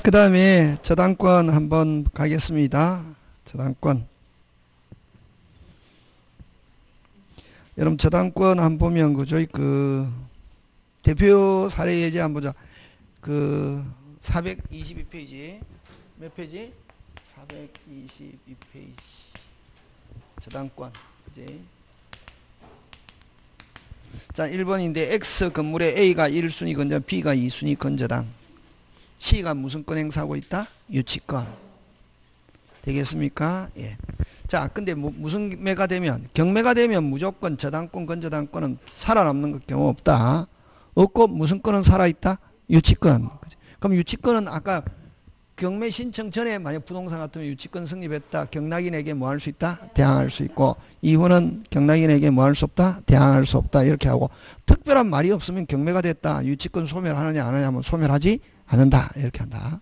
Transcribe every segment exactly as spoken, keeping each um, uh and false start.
그 다음에 저당권 한번 가겠습니다. 저당권. 여러분 저당권 한번 보면 그죠? 그 대표 사례 예제 한번 보자. 그 사백이십이 페이지 몇 페이지? 사백이십이 페이지 저당권. 그지? 자, 일 번인데 X 건물에 A가 일 순위 건전, B가 이 순위 건저당. C가 무슨 권 행사하고 있다? 유치권. 되겠습니까? 예. 자, 근데 뭐, 무슨 매가 되면, 경매가 되면 무조건 저당권, 건저당권은 살아남는 것 경우 없다. 없고 무슨 권은 살아있다? 유치권. 그럼 유치권은 아까 경매 신청 전에 만약 부동산 같으면 유치권 성립했다. 경락인에게 뭐 할 수 있다? 대항할 수 있고, 이후는 경락인에게 뭐 할 수 없다? 대항할 수 없다. 이렇게 하고, 특별한 말이 없으면 경매가 됐다. 유치권 소멸하느냐 안 하느냐 하면 소멸하지 않는다. 이렇게 한다.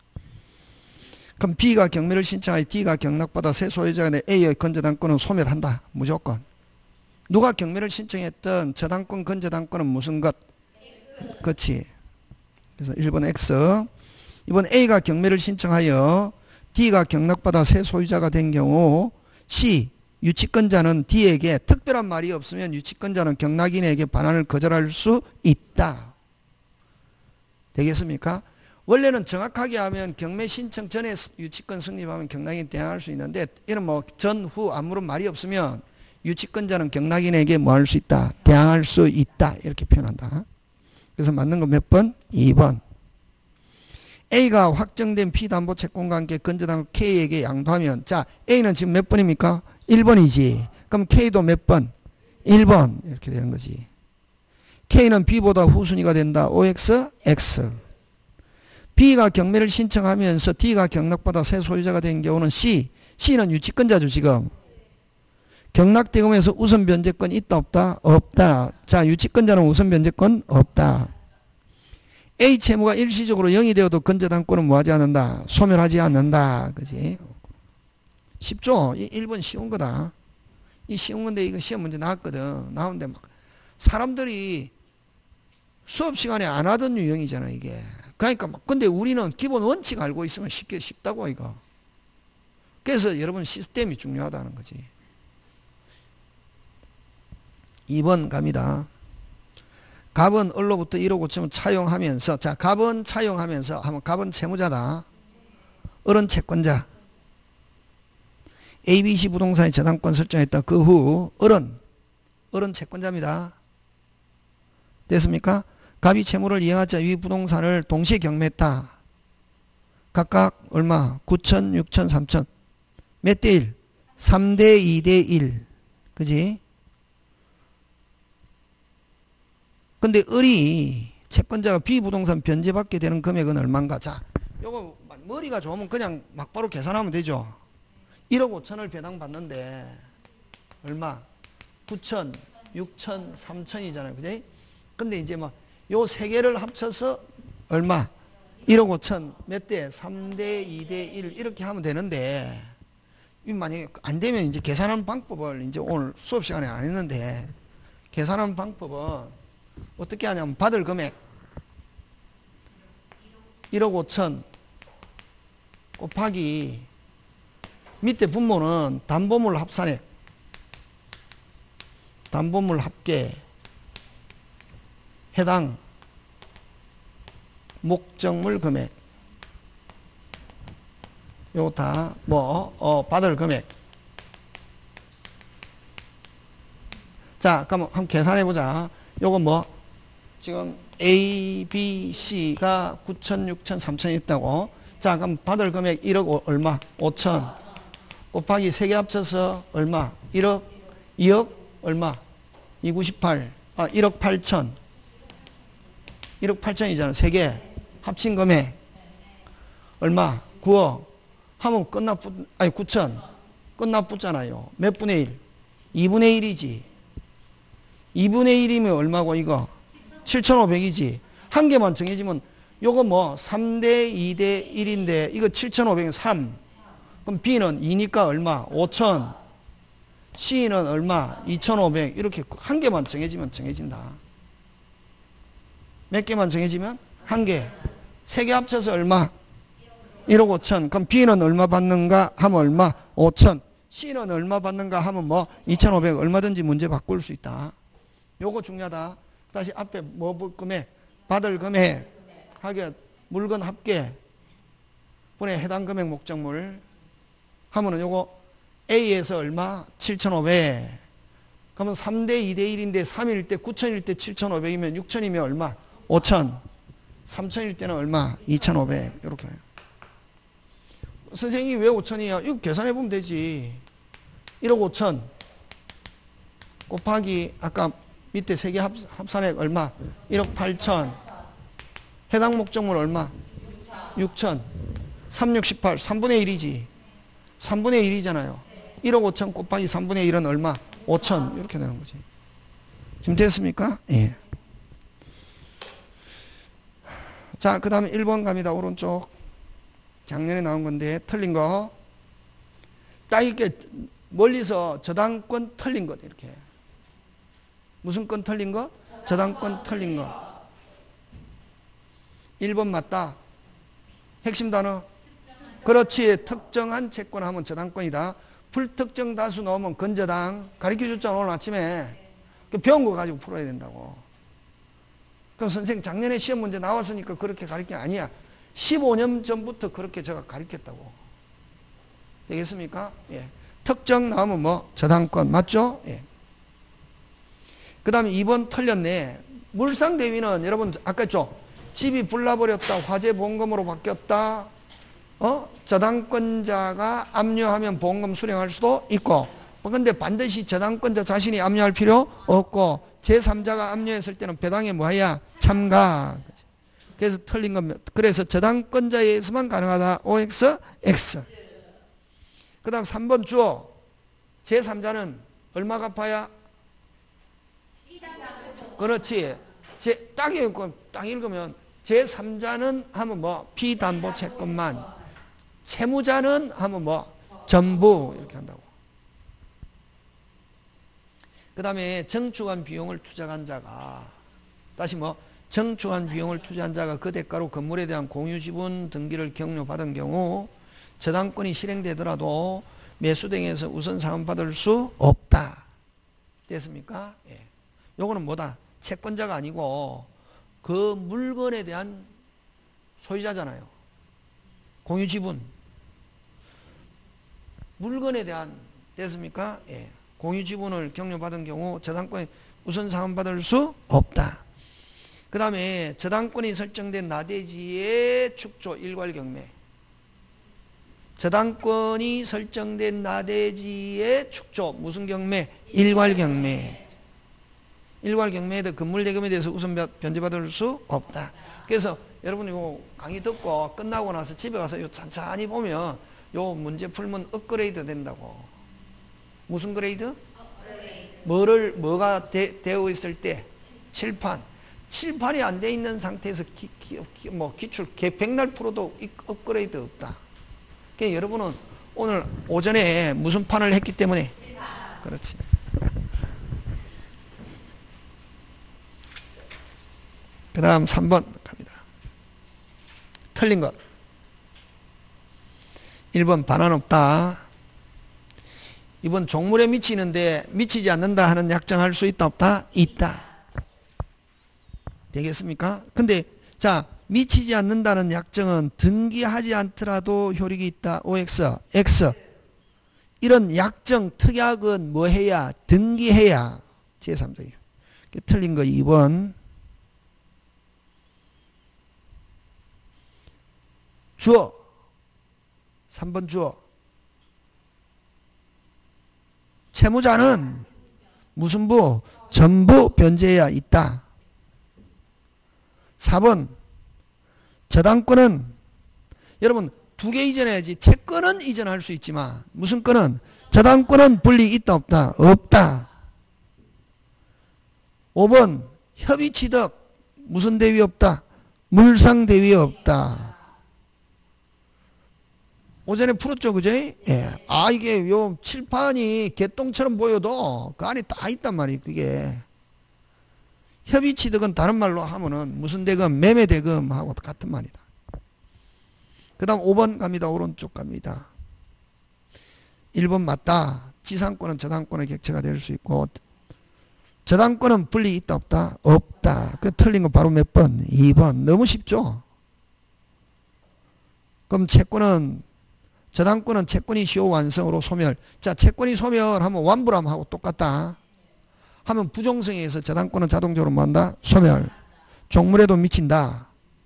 그럼 B가 경매를 신청하여 D가 경락받아 새 소유자가 된 A의 건저당권은 소멸한다. 무조건. 누가 경매를 신청했던 저당권, 건저당권은 무슨 것? 그렇지. 그래서 일 번 X. 이번 A가 경매를 신청하여 D가 경락받아 새 소유자가 된 경우 C, 유치권자는 D에게 특별한 말이 없으면 유치권자는 경락인에게 반환을 거절할 수 있다. 되겠습니까? 원래는 정확하게 하면 경매 신청 전에 유치권 성립하면 경락인 대항할 수 있는데 이런 뭐 전후 아무런 말이 없으면 유치권자는 경락인에게 뭐 할 수 있다? 대항할 수 있다. 이렇게 표현한다. 그래서 맞는 거 몇 번? 이 번. A가 확정된 피담보 채권과 함께 건저당 K에게 양도하면, 자, A는 지금 몇 번입니까? 일 번이지. 그럼 K도 몇 번? 일 번. 이렇게 되는 거지. K는 B보다 후순위가 된다. 오엑스, X. B가 경매를 신청하면서 D가 경락받아 새 소유자가 된 경우는 C. C는 유치권자죠, 지금. 경락대금에서 우선 변제권 있다, 없다? 없다. 자, 유치권자는 우선 변제권 없다. A 채무가 일시적으로 영이 되어도 건저당권은 뭐하지 않는다? 소멸하지 않는다. 그지? 쉽죠? 이 일 번 쉬운 거다. 이 쉬운 건데 이거 시험 문제 나왔거든. 나오는데 막 사람들이 수업 시간에 안 하던 유형이잖아, 이게. 그러니까 막 근데 우리는 기본 원칙 알고 있으면 쉽게 쉽다고 이거. 그래서 여러분 시스템이 중요하다는 거지. 이 번 갑니다. 갑은 을로부터 일억 오천을 차용하면서, 자, 갑은 차용하면서 하면 갑은 채무자다. 을은 채권자. A, B, C 부동산의 저당권 설정했다. 그 후 을은 을은 채권자입니다. 됐습니까? 갑이 채무를 이행하자 위 부동산을 동시에 경매했다. 각각 얼마? 구천, 육천, 삼천. 몇 대 일? 삼 대 이 대 일. 그지? 근데 을이 채권자가 비부동산 변제받게 되는 금액은 얼마인가? 자, 요거 머리가 좋으면 그냥 막바로 계산하면 되죠. 일억 오천을 배당받는데 얼마? 구천, 육천, 삼천이잖아요. 그지? 근데 이제 뭐 요 세 개를 합쳐서 얼마? 일억 오천 몇 대? 삼 대 이 대 일 이렇게 하면 되는데 만약에 안 되면 이제 계산하는 방법을 이제 오늘 수업 시간에 안 했는데 계산하는 방법은 어떻게 하냐면 받을 금액 일억 오천 곱하기 밑에 분모는 담보물 합산액 담보물 합계 해당 목적물 금액 요거 다 뭐 어, 받을 금액. 자, 그럼 한번 계산해 보자. 요거 뭐 지금 A, B, C가 구천, 육천, 삼천이 있다고. 자, 그럼 받을 금액 일억 얼마? 오천 곱하기 세 개 합쳐서 얼마? 일억, 이억 얼마? 이백구십팔. 아, 일억 팔천. 일억 팔천이잖아. 세 개 합친 금액 얼마? 구억. 하면 끝나 붙, 아니 구천. 끝나 붙잖아요. 몇 분의 일? 이분의 일이지. 이분의 일이면 얼마고 이거? 칠천오백이지. 한 개만 정해지면 요거 뭐 삼 대 이 대 일인데 이거 칠천오백은 삼. 그럼 B는 이니까 얼마? 오천. C는 얼마? 이천오백. 이렇게 한 개만 정해지면 정해진다. 몇 개만 정해지면? 한 개. 세 개 합쳐서 얼마? 일억 오천. 그럼 B는 얼마 받는가 하면 얼마? 오천. C는 얼마 받는가 하면 뭐 이천오백. 얼마든지 문제 바꿀 수 있다. 요거 중요하다. 다시 앞에 뭐 볼 금액? 받을 금액 하게 물건 합계 분의 해당 금액 목적물 하면은 요거 A에서 얼마? 칠천오백. 그러면 삼 대 이 대 일인데 삼일 때 구천일 때 칠천오백이면 육천이면 얼마? 오천. 삼천일 때는 얼마? 이천오백. 이렇게. 선생님이 왜 오천이야? 이거 계산해 보면 되지. 일억 오천 곱하기 아까 밑에 세 개 합산액 얼마? 일억 팔천. 해당 목적물 얼마? 육천. 삼, 육, 십팔. 삼분의 일이지. 삼분의 일이잖아요. 일억 오천 곱하기 삼분의 일은 얼마? 오천. 이렇게 되는 거지. 지금 됐습니까? 예. 자, 그 다음에 일 번 갑니다. 오른쪽. 작년에 나온 건데, 틀린 거. 딱 이렇게 멀리서 저당권 틀린 것, 이렇게. 무슨 건 틀린 거? 저당권 틀린 거. 일 번 맞다. 핵심 단어. 그렇지. 특정한 채권 하면 저당권이다. 불특정 다수 넣으면 건저당. 가르쳐 줬잖아, 오늘 아침에. 배운 거 가지고 풀어야 된다고. 그럼 선생님 작년에 시험 문제 나왔으니까 그렇게 가르친 게 아니야. 십오 년 전부터 그렇게 제가 가르쳤다고. 되겠습니까? 예. 특정 나오면 뭐 저당권 맞죠? 예. 그 다음에 이 번 틀렸네. 물상대위는 여러분 아까 했죠? 집이 불나버렸다. 화재 보험금으로 바뀌었다. 어? 저당권자가 압류하면 보험금 수령할 수도 있고. 근데 반드시 저당권자 자신이 압류할 필요 없고 제삼자가 압류했을 때는 배당에 뭐야? 참가. 그래서 틀린 겁니다. 그래서 저당권자에 의해서만 가능하다. 오엑스, X. 그 다음 삼 번 주어. 제삼자는 얼마 갚아야? 그렇지. 제, 딱 읽고, 딱 읽으면 제삼자는 하면 뭐? 피담보 채권만. 채무자는 하면 뭐? 전부. 이렇게 한다고. 그 다음에 정축한 비용을 투자한 자가 다시 뭐 정축한 비용을 투자한 자가 그 대가로 건물에 대한 공유지분 등기를 격려받은 경우 저당권이 실행되더라도 매수등에서 우선 상환받을 수 없다. 됐습니까? 예. 요거는 뭐다? 채권자가 아니고 그 물건에 대한 소유자잖아요. 공유지분. 물건에 대한 됐습니까? 예. 공유지분을 격려받은 경우 저당권이 우선 상환받을 수 없다. 그 다음에 저당권이 설정된 나대지의 축조 일괄경매. 저당권이 설정된 나대지의 축조 무슨 경매? 일괄경매. 일괄경매에도 건물대금에 대해서 우선 변제받을 수 없다. 그래서 여러분 이거 강의 듣고 끝나고 나서 집에 가서 요 찬찬히 보면 요 문제 풀면 업그레이드 된다고. 무슨 그레이드? 뭐를, 뭐가 되, 되어 있을 때? 칠판. 칠판이 안 돼 있는 상태에서 기, 기, 기, 뭐 기출, 백날 풀어도 업그레이드 없다. 그러니까 여러분은 오늘 오전에 무슨 판을 했기 때문에. 그렇지. 그 다음 삼 번 갑니다. 틀린 것. 일 번 반환 없다. 이 번 종물에 미치는데 미치지 않는다 하는 약정할 수 있다 없다? 있다. 되겠습니까? 근데 자 미치지 않는다는 약정은 등기하지 않더라도 효력이 있다. 오엑스, X. 이런 약정 특약은 뭐 해야? 등기해야. 제삼자. 틀린 거 이 번. 주어. 삼 번 주어. 채무자는 무슨 부? 전부 변제해야 있다. 사 번 저당권은 여러분 두 개 이전해야지. 채권은 이전할 수 있지만 무슨 건은? 저당권은 분리 있다 없다? 없다. 오 번 협의취득 무슨 대위 없다? 물상대위 없다. 오전에 풀었죠, 그죠? 예. 아, 이게 요 칠판이 개똥처럼 보여도 그 안에 다 있단 말이에요, 그게. 협의취득은 다른 말로 하면은 무슨 대금? 매매대금하고 같은 말이다. 그 다음 오 번 갑니다. 오른쪽 갑니다. 일 번 맞다. 지상권은 저당권의 객체가 될 수 있고 저당권은 분리 있다 없다? 없다. 그 틀린 거 바로 몇 번? 이 번. 너무 쉽죠? 그럼 채권은 저당권은 채권이 시효 완성으로 소멸. 자, 채권이 소멸하면 완불함하고 똑같다. 하면 부정성에 의해서 저당권은 자동적으로 뭐한다? 소멸. 종물에도 미친다.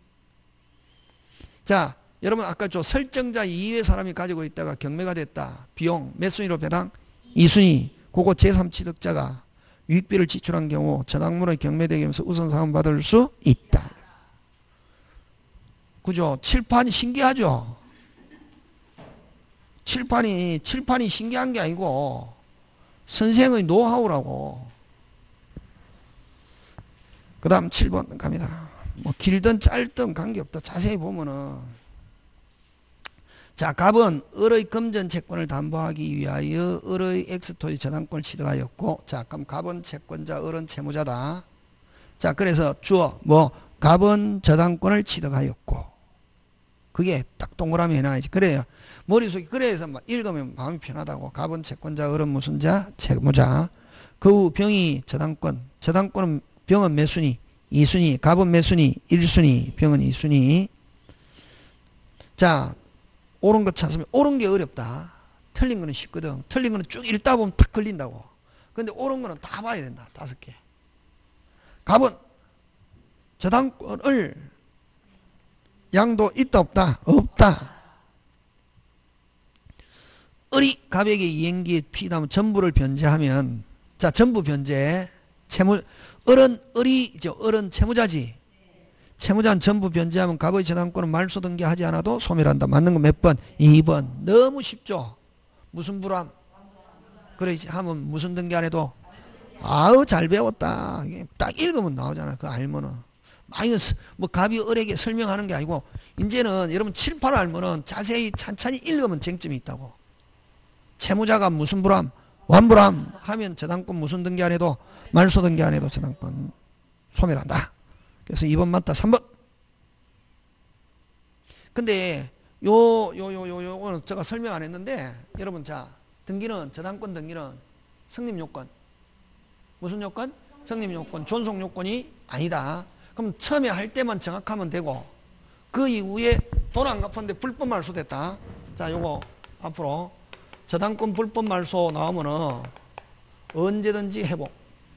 자, 여러분 아까 저 설정자 이외의 사람이 가지고 있다가 경매가 됐다. 비용 몇 순위로 배당? 이 순위. 그거 제삼 취득자가 유익비를 지출한 경우 저당물의 경매되면서 우선 상환 받을 수 있다. 그죠? 칠판이 신기하죠? 칠판이 칠판이 신기한 게 아니고 선생의 노하우라고. 그 다음 칠 번 갑니다. 뭐 길든 짧든 관계없다. 자세히 보면은 자, 갑은 을의 금전 채권을 담보하기 위하여 을의 엑스토의 저당권을 취득하였고, 자, 그럼 갑은 채권자, 을은 채무자다. 자, 그래서 주어 뭐 갑은 저당권을 취득하였고, 그게 딱 동그라미 해놔야지. 그래야 머릿속에 그래서 막 읽으면 마음이 편하다고. 갑은 채권자, 을은 무슨 자? 채무자. 그 후 병이 저당권, 저당권은 병은 몇 순위? 이 순위. 갑은 몇 순위? 일 순위. 병은 이 순위. 자, 옳은 거 찾으면 옳은 게 어렵다. 틀린 거는 쉽거든. 틀린 거는 쭉 읽다 보면 탁 걸린다고. 근데 옳은 거는 다 봐야 된다. 다섯 개. 갑은 저당권을 양도 있다 없다? 없다. 을이 갑에게 이행기에 피담은 전부를 변제하면, 자, 전부 변제. 채무, 을은, 을이, 저, 을은 채무자지. 채무자는 전부 변제하면 갑의 저당권은 말소 등기하지 않아도 소멸한다. 맞는 거 몇 번? 이 번. 너무 쉽죠? 무슨 불함? 그래 하면 무슨 등기 안 해도? 아우, 잘 배웠다. 딱 읽으면 나오잖아. 그거 알면은. 마이너스, 뭐 갑이 을에게 설명하는 게 아니고, 이제는 여러분 칠, 팔 알면은 자세히 찬찬히 읽으면 쟁점이 있다고. 채무자가 무슨 불함? 완불함 하면 저당권 무슨 등기 안 해도, 말소 등기 안 해도 저당권 소멸한다. 그래서 이 번 맞다. 삼 번. 근데 요 요 요 요 요거는 제가 설명 안 했는데, 여러분, 자, 등기는, 저당권 등기는 성립 요건. 무슨 요건? 성립 요건. 존속 요건이 아니다. 그럼 처음에 할 때만 정확하면 되고, 그 이후에 돈 안 갚았는데 불법 말소됐다. 자, 요거 앞으로 저당권 불법 말소 나오면은 언제든지 회복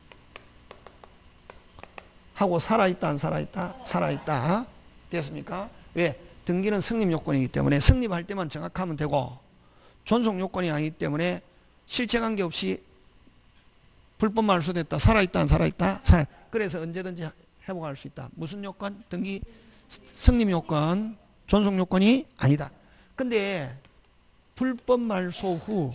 하고. 살아있다 안 살아있다? 살아있다. 됐습니까? 왜? 등기는 성립 요건이기 때문에 성립할 때만 정확하면 되고, 존속 요건이 아니기 때문에 실체관계 없이 불법 말소됐다. 살아있다 안 살아있다? 살아. 그래서 언제든지 회복할 수 있다. 무슨 요건? 등기 성립 요건, 존속 요건이 아니다. 근데 불법 말소 후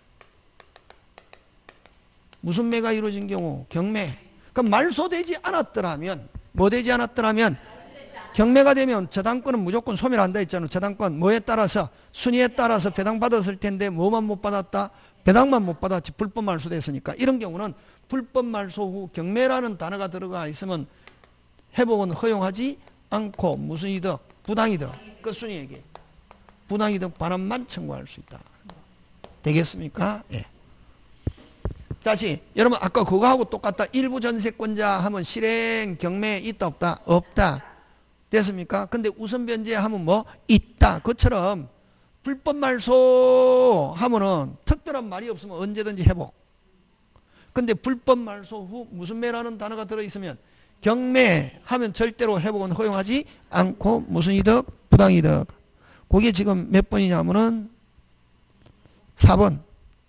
무슨 매가 이루어진 경우? 경매. 그럼 말소되지 않았더라면, 뭐 되지 않았더라면, 경매가 되면 저당권은 무조건 소멸한다 했잖아요. 저당권 뭐에 따라서? 순위에 따라서 배당받았을 텐데 뭐만 못 받았다? 배당만 못 받았지. 불법 말소됐으니까. 이런 경우는 불법 말소 후 경매라는 단어가 들어가 있으면 회복은 허용하지 않고, 무슨 이득? 부당이득. 끝순위에게 부당이득 반환만 청구할 수 있다. 되겠습니까? 예. 다시, 여러분 아까 그거하고 똑같다. 일부 전세권자 하면 실행 경매 있다 없다? 없다. 됐습니까? 근데 우선 변제 하면 뭐? 있다. 그처럼 불법 말소 하면은 특별한 말이 없으면 언제든지 회복. 근데 불법 말소 후 무슨 매라는 단어가 들어있으면 경매 하면 절대로 회복은 허용하지 않고, 무슨 이득? 부당이득. 그게 지금 몇 번이냐면은 사 번.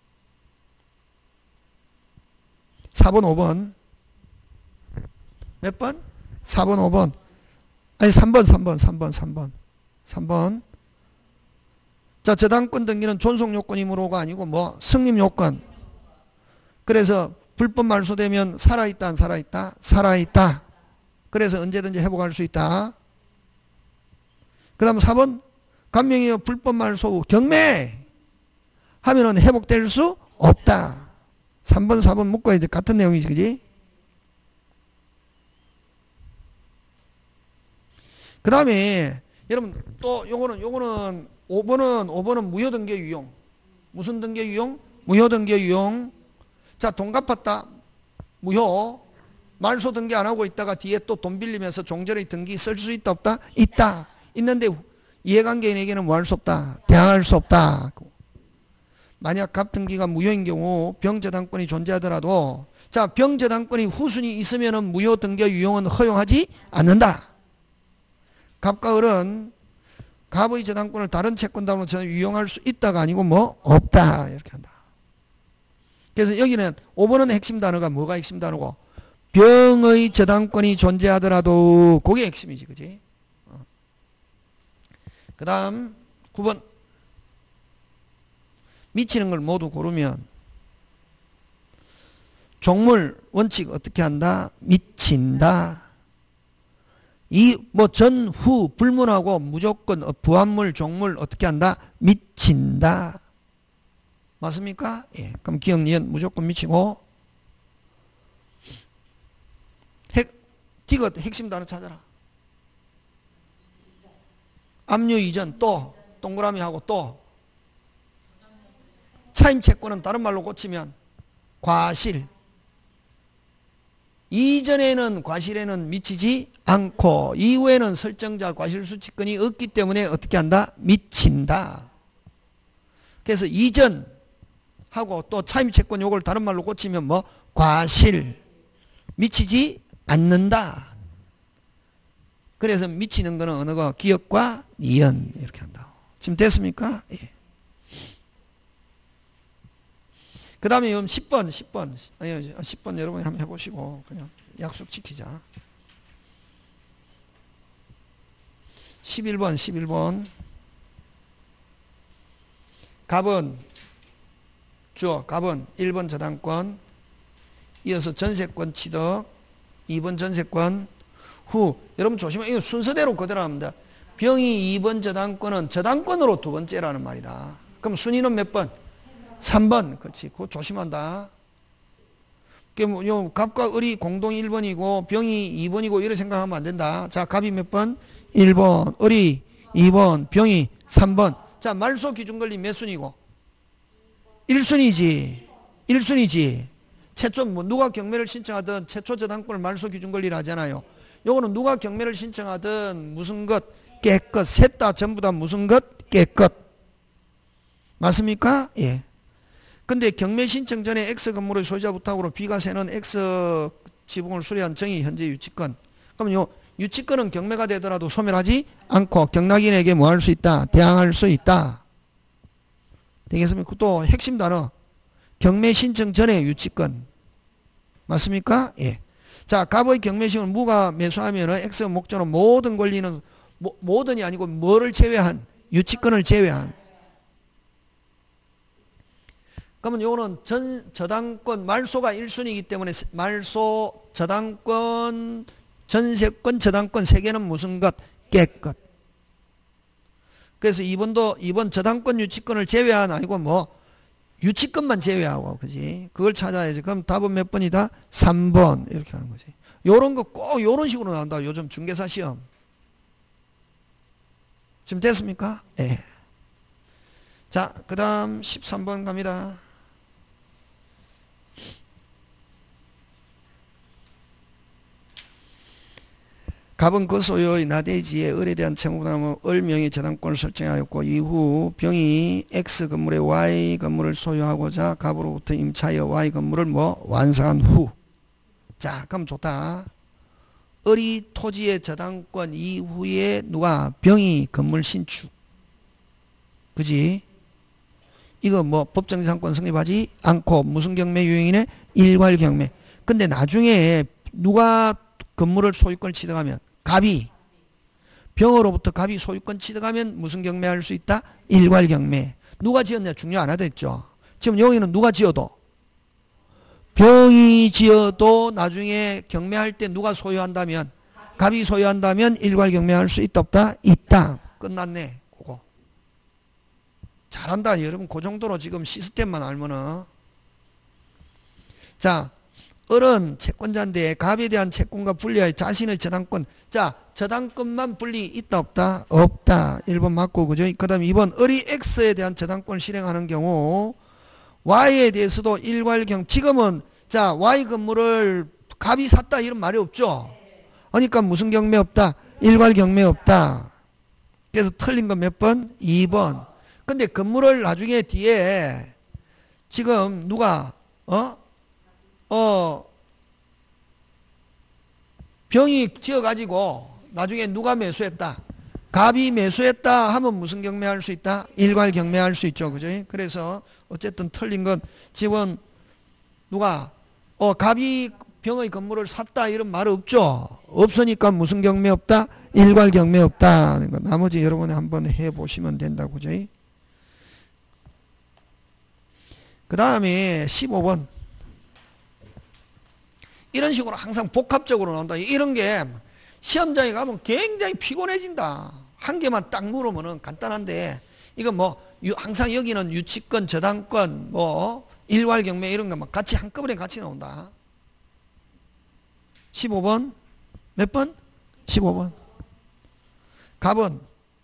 사 번, 오 번. 몇 번? 사 번, 오 번. 아니, 삼 번, 삼 번, 삼 번, 삼 번. 삼 번. 자, 저당권 등기는 존속 요건이므로가 아니고 뭐? 성립 요건. 그래서 불법 말소되면 살아있다, 안 살아있다? 살아있다. 그래서 언제든지 회복할 수 있다. 그 다음 사 번. 감명이여 불법 말소 후 경매 하면은 회복될 수 없다. 삼 번, 사 번 묶어야 돼. 같은 내용이지, 그지? 그 다음에 여러분 또 요거는 요거는 오 번은 오 번은 무효등기 유용. 무슨 등기 유용? 무효등기 유용. 자, 돈 갚았다. 무효. 말소 등기 안 하고 있다가 뒤에 또 돈 빌리면서 종전의 등기 쓸 수 있다 없다? 있다. 있는데 이해관계인에게는 뭐 할 수 없다? 대항할 수 없다. 만약 갑등기가 무효인 경우 병저당권이 존재하더라도 자, 병저당권이 후순위 있으면은 무효 등기 유용은 허용하지 않는다. 갑과 을은 갑의 저당권을 다른 채권다음으로 유용할 수 있다가 아니고 뭐 없다. 이렇게 한다. 그래서 여기는 오 번은 핵심 단어가 뭐가 핵심 단어고 병의 저당권이 존재하더라도 그게 핵심이지. 그지? 어. 그 다음 구 번 미치는 걸 모두 고르면 종물 원칙 어떻게 한다? 미친다. 이 뭐 전후 불문하고 무조건 부합물 종물 어떻게 한다? 미친다. 맞습니까? 예. 그럼 기억 니은 무조건 미치고 핵 디귿 핵심 단어 찾아라. 압류 이전 또 동그라미 하고 또 차임 채권은 다른 말로 고치면 과실. 이전에는 과실에는 미치지 않고 이후에는 설정자 과실수취권이 없기 때문에 어떻게 한다? 미친다. 그래서 이전하고 또 차임채권 요걸 다른 말로 고치면 뭐 과실. 미치지 않는다. 그래서 미치는 거는 어느 거? 기역과 니은 이렇게 한다. 지금 됐습니까? 예. 그 다음에 십 번, 십 번, 아니, 십 번 여러분이 한번 해보시고, 그냥 약속 지키자. 십일 번, 십일 번. 갑은, 주어, 갑은 일 번 저당권, 이어서 전세권 취득, 이 번 전세권, 후. 여러분 조심해. 이거 순서대로 그대로 합니다. 병이 이 번 저당권은 저당권으로 두 번째라는 말이다. 그럼 순위는 몇 번? 삼 번. 그렇지. 그거 조심한다. 요 갑과 을이 공동 일 번이고 병이 이 번이고 이렇게 생각하면 안 된다. 자, 갑이 몇 번? 일 번. 을이 이 번. 병이 삼 번. 자, 말소 기준 권리 몇 순위고? 일 순위지. 일 순위지. 최초 뭐 누가 경매를 신청하든 최초 저당권을 말소 기준 권리를 하잖아요. 요거는 누가 경매를 신청하든 무슨 것 깨끗. 셋 다 전부 다 무슨 것 깨끗. 맞습니까? 예. 근데 경매 신청 전에 X 건물의 소유자 부탁으로 B가 세는 X 지붕을 수리한 정의 현재 유치권. 그럼 요 유치권은 경매가 되더라도 소멸하지 않고 경락인에게 뭐 할 수 있다? 대항할 수 있다. 되겠습니까? 또 핵심 단어. 경매 신청 전에 유치권. 맞습니까? 예. 자, 갑의 경매시은 무가 매수하면 X 목적으로 모든 권리는 모, 모든이 아니고 뭐를 제외한? 유치권을 제외한. 그러면 요거는 전 저당권 말소가 일 순위이기 때문에 말소 저당권 전세권 저당권 세 개는 무슨 것? 깨끗. 그래서 이 번도 이 번 저당권 유치권을 제외한 아니고 뭐 유치권만 제외하고 그지? 그걸 찾아야지. 그럼 답은 몇 번이다? 삼 번. 이렇게 하는 거지. 요런 거 꼭 요런 식으로 나온다. 요즘 중개사 시험. 지금 됐습니까? 네. 자, 그 다음 십삼 번 갑니다. 갑은 그 소유의 나대지에 을에 대한 채무부담은 을 명의 저당권을 설정하였고 이후 병이 X 건물의 Y 건물을 소유하고자 갑으로부터 임차하여 Y 건물을 뭐 완성한 후. 자, 그럼 좋다. 을이 토지의 저당권 이후에 누가 병이 건물 신축. 그지? 이거 뭐 법정지상권 성립하지 않고 무슨 경매 유형이네? 일괄 경매. 근데 나중에 누가 건물을 소유권 취득하면 갑이 병으로부터 갑이 소유권 취득하면 무슨 경매할 수 있다? 일괄 경매. 누가 지었냐 중요 안 하다 했죠. 지금 여기는 누가 지어도 병이 지어도 나중에 경매할 때 누가 소유한다면 갑이 소유한다면 일괄 경매할 수 있다 없다? 있다. 끝났네. 그거. 잘한다. 여러분 그 정도로 지금 시스템만 알면은. 자, 을은 채권자인데 갑에 대한 채권과 분리하여 자신의 저당권. 자, 저당권만 분리 있다 없다? 없다. 일 번 맞고 그죠? 그 다음에 이 번 을이 X에 대한 저당권을 실행하는 경우 Y에 대해서도 일괄경. 지금은 자 Y 건물을 갑이 샀다 이런 말이 없죠. 그러니까 무슨 경매 없다? 일괄 경매 없다. 그래서 틀린 건 몇 번? 이 번. 근데 건물을 나중에 뒤에 지금 누가 어? 어 병이 지어가지고 나중에 누가 매수했다? 갑이 매수했다 하면 무슨 경매할 수 있다? 일괄 경매할 수 있죠. 그죠? 그래서 어쨌든 틀린 건 지금 누가 어 갑이 병의 건물을 샀다 이런 말 없죠. 없으니까 무슨 경매 없다? 일괄 경매 없다. 나머지 여러분이 한번 해보시면 된다고. 그죠? 그 다음에 십오 번. 이런 식으로 항상 복합적으로 나온다. 이런 게 시험장에 가면 굉장히 피곤해진다. 한 개만 딱 물으면은 간단한데, 이거 뭐, 항상 여기는 유치권, 저당권, 뭐, 일괄 경매 이런 거만 같이 한꺼번에 같이 나온다. 십오 번. 몇 번? 십오 번. 갑은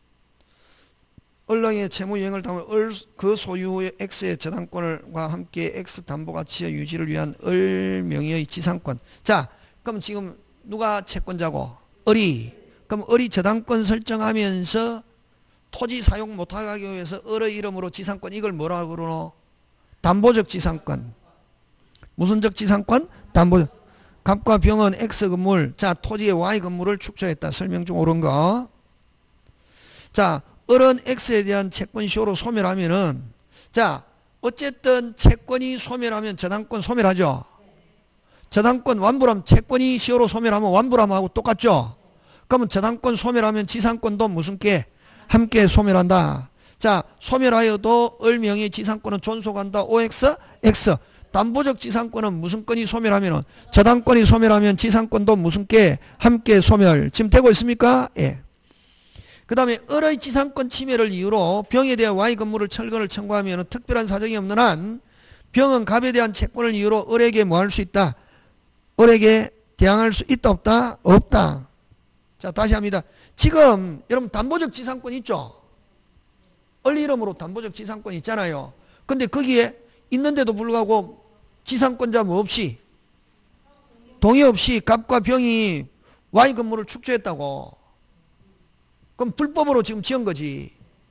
을렁의 채무이행을 당하면 을 그 소유의 X의 저당권과 함께 X 담보가치의 유지를 위한 을 명의의 지상권. 자, 그럼 지금 누가 채권자고? 을이. 그럼 을이 저당권 설정하면서 토지 사용 못하게 하기 위해서 을의 이름으로 지상권, 이걸 뭐라고 그러노? 담보적 지상권. 무슨적 지상권? 담보적. 갑과 병은 X 건물, 자 토지의 Y 건물을 축조했다. 설명 중 옳은 거. 자, 을은 X에 대한 채권 시효로 소멸하면은, 자 어쨌든 채권이 소멸하면 저당권 소멸하죠. 저당권 완불하면 채권이 시효로 소멸하면 완불함하고 똑같죠. 그러면 저당권 소멸하면 지상권도 무슨 께? 함께 소멸한다. 자, 소멸하여도 을 명의 지상권은 존속한다. 오엑스, X. 담보적 지상권은 무슨 건이 소멸하면, 저당권이 소멸하면 지상권도 무슨 께? 함께 소멸. 지금 되고 있습니까? 예. 그 다음에 을의 지상권 침해를 이유로 병에 대한 Y 건물을 철거를 청구하면 특별한 사정이 없는 한 병은 갑에 대한 채권을 이유로 을에게 뭐 할 수 있다? 을에게 대항할 수 있다 없다? 없다. 자, 다시 합니다. 지금 여러분 담보적 지상권 있죠? 을 이름으로 담보적 지상권 있잖아요. 근데 거기에 있는데도 불구하고 지상권자 뭐 없이, 동의 없이 갑과 병이 Y 건물을 축조했다고. 그럼 불법으로 지금 지은 거지.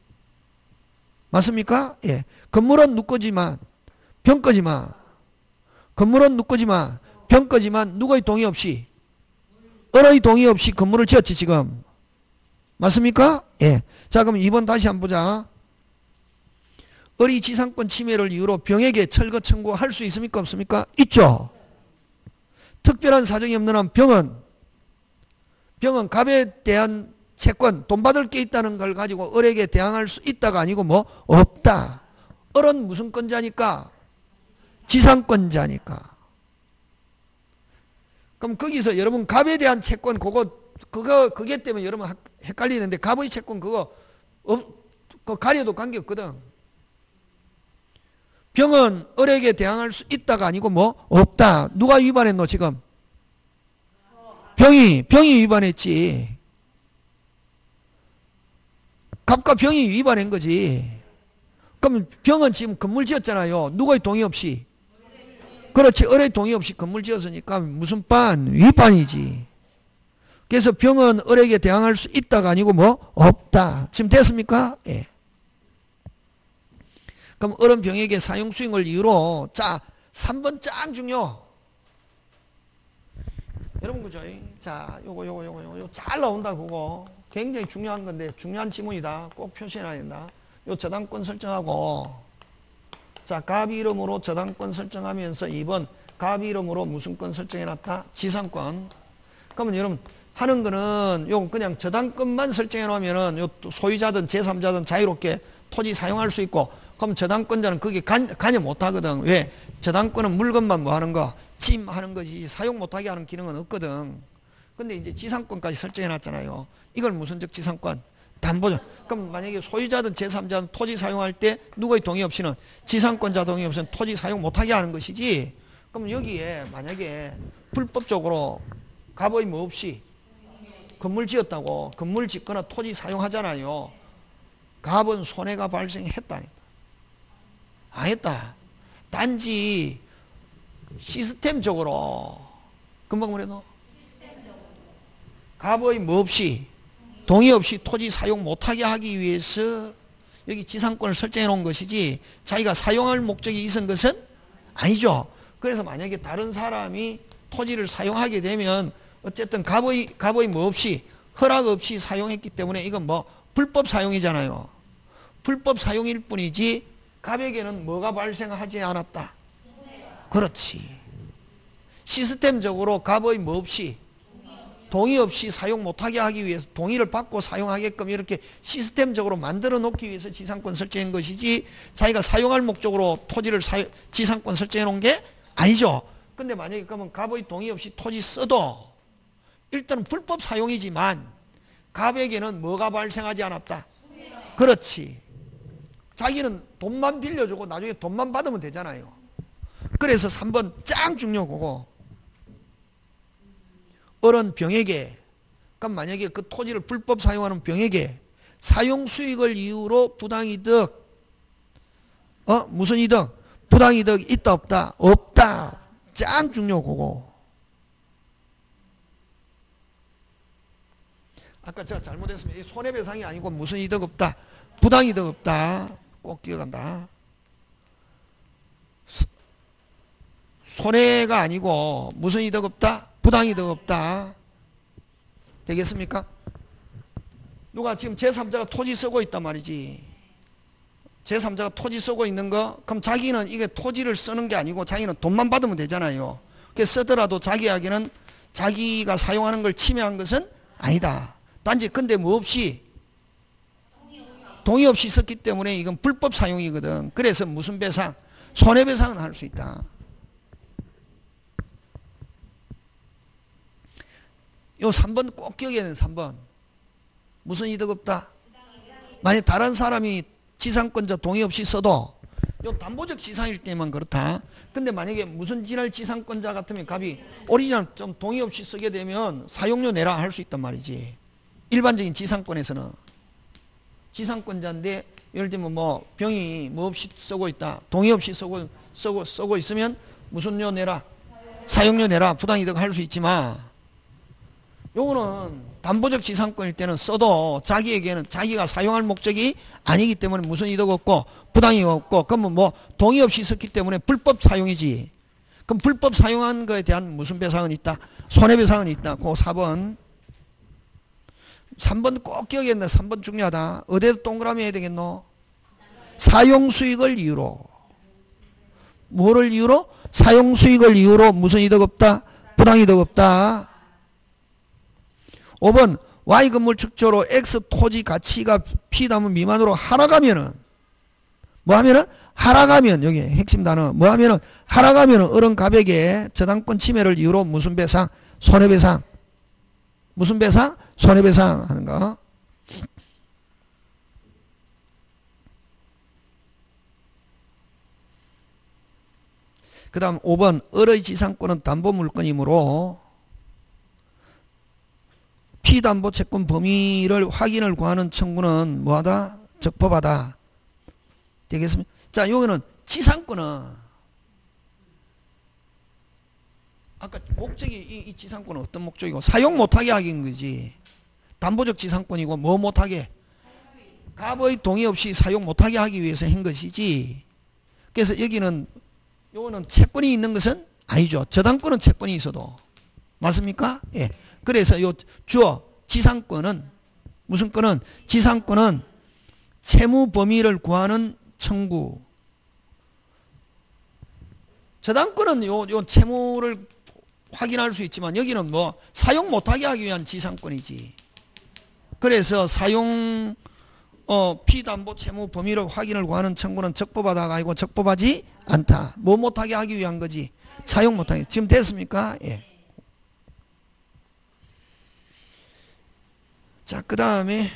맞습니까? 예. 건물은 누 거지만 병 거지만, 건물은 누 거지만 병 거지만 누구의 동의 없이, 을의 동의 없이 건물을 지었지 지금. 맞습니까? 예. 자, 그럼 이 번 다시 한번 보자. 을이 지상권 침해를 이유로 병에게 철거 청구할 수 있습니까? 없습니까? 있죠. 특별한 사정이 없는 한 병은 병은 갑에 대한 채권, 돈 받을 게 있다는 걸 가지고 을에게 대항할 수 있다가 아니고 뭐 없다. 을은 무슨 권자니까? 지상권자니까. 그럼 거기서 여러분 갑에 대한 채권 그거 그거 그게 때문에 여러분 헷갈리는데, 갑의 채권 그거 어, 그거 가려도 관계없거든. 병은 을에게 대항할 수 있다가 아니고 뭐 없다. 누가 위반했노 지금? 병이 병이 위반했지. 갑과 병이 위반한 거지. 그럼 병은 지금 건물 지었잖아요. 누구의 동의 없이. 그렇지. 을의 동의 없이 건물 지었으니까 무슨 반? 위반이지. 그래서 병은 을에게 대항할 수 있다가 아니고 뭐 없다. 지금 됐습니까? 예. 그럼 을은 병에게 사용 수익을 이유로, 자 삼 번 짱 중요. 여러분 그죠? 자 요거 요거 요거 요거 잘 나온다. 그거 굉장히 중요한 건데, 중요한 지문이다. 꼭 표시해놔야 된다. 요 저당권 설정하고, 자 갑 이름으로 저당권 설정하면서 이 번 갑 이름으로 무슨 권 설정해놨다? 지상권. 그러면 여러분 하는 거는 요 그냥 저당권만 설정해 놓으면은 요 소유자든 제삼자든 자유롭게 토지 사용할 수 있고, 그럼 저당권자는 거기에 관, 관여 못하거든. 왜? 저당권은 물건만 뭐 하는 거? 침하는 거지 사용 못하게 하는 기능은 없거든. 근데 이제 지상권까지 설정해 놨잖아요. 이걸 무슨 적 지상권? 담보적. 그럼 만약에 소유자든 제삼자든 토지 사용할 때 누구의 동의 없이는, 지상권자 동의 없이는 토지 사용 못하게 하는 것이지, 그럼 여기에 만약에 불법적으로 갑의 뭐 없이 건물 지었다고 건물 짓거나 토지 사용하잖아요. 갑은 손해가 발생했다 안 했다? 안 했다. 단지 시스템적으로 금방 뭐래도 갑의 뭐 없이 동의 없이 토지 사용 못하게 하기 위해서 여기 지상권을 설정해 놓은 것이지 자기가 사용할 목적이 있은 것은 아니죠. 그래서 만약에 다른 사람이 토지를 사용하게 되면 어쨌든 갑의, 갑의 뭐 없이 허락 없이 사용했기 때문에 이건 뭐 불법 사용이잖아요. 불법 사용일 뿐이지 갑에게는 뭐가 발생하지 않았다. 그렇지. 시스템적으로 갑의 뭐 없이 동의 없이 사용 못하게 하기 위해서 동의를 받고 사용하게끔 이렇게 시스템적으로 만들어 놓기 위해서 지상권 설정한 것이지 자기가 사용할 목적으로 토지를 사용, 지상권 설정해 놓은 게 아니죠. 근데 만약에 그러면 갑의 동의 없이 토지 써도 일단은 불법 사용이지만 갑에게는 뭐가 발생하지 않았다. 그렇지. 자기는 돈만 빌려주고 나중에 돈만 받으면 되잖아요. 그래서 삼 번 짱 중요하고 어른 병에게 그럼 만약에 그 토지를 불법 사용하는 병에게 사용 수익을 이유로 부당이득 어 무슨 이득? 부당이득 있다 없다? 없다. 짱 중요하고 아까 제가 잘못했으면 손해배상이 아니고 무슨 이득 없다? 부당이득 없다. 꼭 기억한다. 손해가 아니고 무슨 이득 없다? 부당이득 없다. 되겠습니까? 누가 지금 제삼자가 토지 쓰고 있단 말이지. 제삼자가 토지 쓰고 있는 거 그럼 자기는 이게 토지를 쓰는 게 아니고 자기는 돈만 받으면 되잖아요. 그래서 쓰더라도 자기에게는 자기가 사용하는 걸 침해한 것은 아니다. 단지 근데 뭐 없이 동의 없이 썼기 때문에 이건 불법 사용이거든. 그래서 무슨 배상? 손해배상은 할 수 있다. 요 삼 번 꼭 기억해야 되는 삼 번. 무슨 이득 없다? 만약 다른 사람이 지상권자 동의 없이 써도 요 담보적 지상일 때만 그렇다. 근데 만약에 무슨 지날 지상권자 같으면 갑이 오리지널 좀 동의 없이 쓰게 되면 사용료 내라 할 수 있단 말이지. 일반적인 지상권에서는 지상권자인데 예를 들면 뭐 병이 뭐 없이 쓰고 있다. 동의 없이 쓰고 쓰고 쓰고 있으면 무슨 료 내라? 사용료 내라. 부당이득 할 수 있지만 요거는 담보적 지상권일 때는 써도 자기에게는 자기가 사용할 목적이 아니기 때문에 무슨 이득 없고 부당이 없고 그러면 뭐 동의 없이 썼기 때문에 불법 사용이지. 그럼 불법 사용한 거에 대한 무슨 배상은 있다? 손해배상은 있다. 그 사 번. 삼 번 꼭 기억해야 된다. 삼 번 중요하다. 어디에도 동그라미 해야 되겠노? 사용수익을 이유로. 뭐를 이유로? 사용수익을 이유로 무슨 이득 없다? 부당이득 없다. 오 번 Y 건물 축조로 X 토지 가치가 P담은 미만으로 하락하면은 뭐 하면은 하락하면 여기 핵심 단어 뭐 하면은 하락하면은 어른 갑에게 저당권 침해를 이유로 무슨 배상? 손해배상. 무슨 배상? 손해배상 하는 거. 그 다음 오 번 을의 지상권은 담보물건이므로 피담보 채권 범위를 확인을 구하는 청구는 뭐하다? 적법하다. 되겠습니까? 자, 여기는 지상권은 아까 목적이 이, 이 지상권은 어떤 목적이고 사용 못하게 하긴 거지. 담보적 지상권이고 뭐 못하게? 갑의 동의 없이 사용 못하게 하기 위해서 한 것이지. 그래서 여기는 요거는 채권이 있는 것은 아니죠. 저당권은 채권이 있어도 맞습니까? 예. 그래서 요 주어 지상권은 무슨 권은 지상권은 채무 범위를 구하는 청구. 저당권은 요, 요 채무를 확인할 수 있지만 여기는 뭐 사용 못하게 하기 위한 지상권이지. 그래서 사용 어, 피담보 채무 범위를 확인을 구하는 청구는 적법하다가 아니고 적법하지 않다. 뭐 못하게 하기 위한 거지. 사용 못하게. 지금 됐습니까? 예. 자, 그 다음에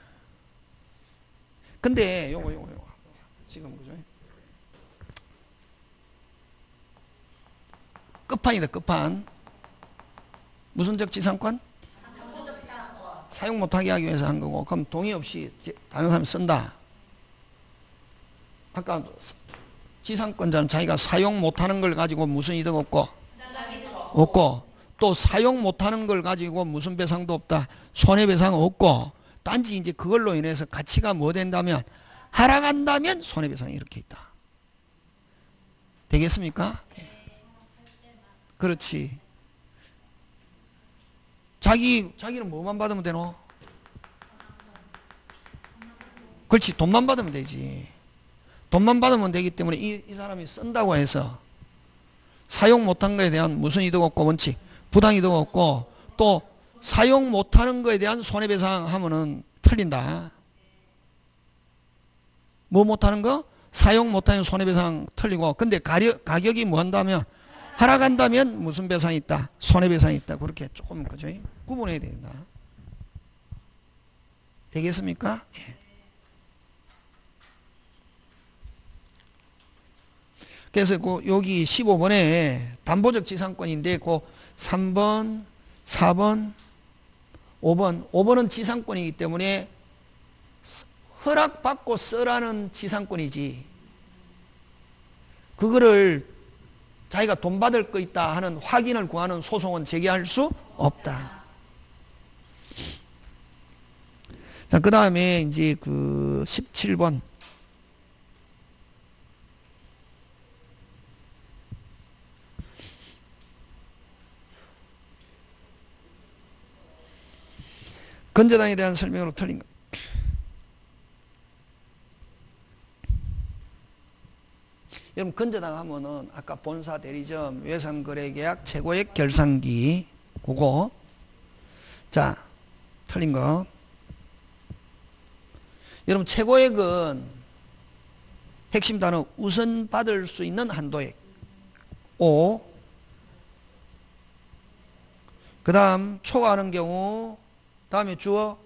근데 요거 요거 요거 지금 그죠? 끝판이다. 끝판. 무슨 적지상권? 사용 못하게 하기 위해서 한 거고. 그럼 동의 없이 다른 사람이 쓴다. 아까 지상권자는 자기가 사용 못하는 걸 가지고 무슨 이득 없고 없고 또 사용 못하는 걸 가지고 무슨 배상도 없다. 손해배상 없고 단지 이제 그걸로 인해서 가치가 뭐 된다면 하락한다면 손해배상이 이렇게 있다. 되겠습니까? 그렇지. 자기, 자기는 뭐만 받으면 되노? 그렇지. 돈만 받으면 되지. 돈만 받으면 되기 때문에 이, 이 사람이 쓴다고 해서 사용 못한 거에 대한 무슨 이득 없고 원칙, 부당 이득 없고 또 사용 못하는 거에 대한 손해배상 하면은 틀린다. 뭐 못하는 거? 사용 못하는 손해배상 틀리고 근데 가격, 가격이 뭐 한다면 하락한다면 무슨 배상이 있다? 손해배상이 있다. 그렇게 조금 그죠? 구분해야 된다. 되겠습니까? 예. 그래서 그 여기 십오 번에 담보적 지상권인데 그 삼 번, 사 번, 오 번, 오 번은 지상권이기 때문에 허락받고 쓰라는 지상권이지. 그거를 자기가 돈 받을 거 있다 하는 확인을 구하는 소송은 제기할 수 없다. 자, 그 다음에 이제 그 십칠 번. 건재당에 대한 설명으로 틀린 것. 여러분 건재당 하면은 아까 본사 대리점 외상거래계약 최고액 결산기 그거. 자, 틀린 거. 여러분 최고액은 핵심 단어 우선 받을 수 있는 한도액 오. 그 다음 초과하는 경우 다음에 주어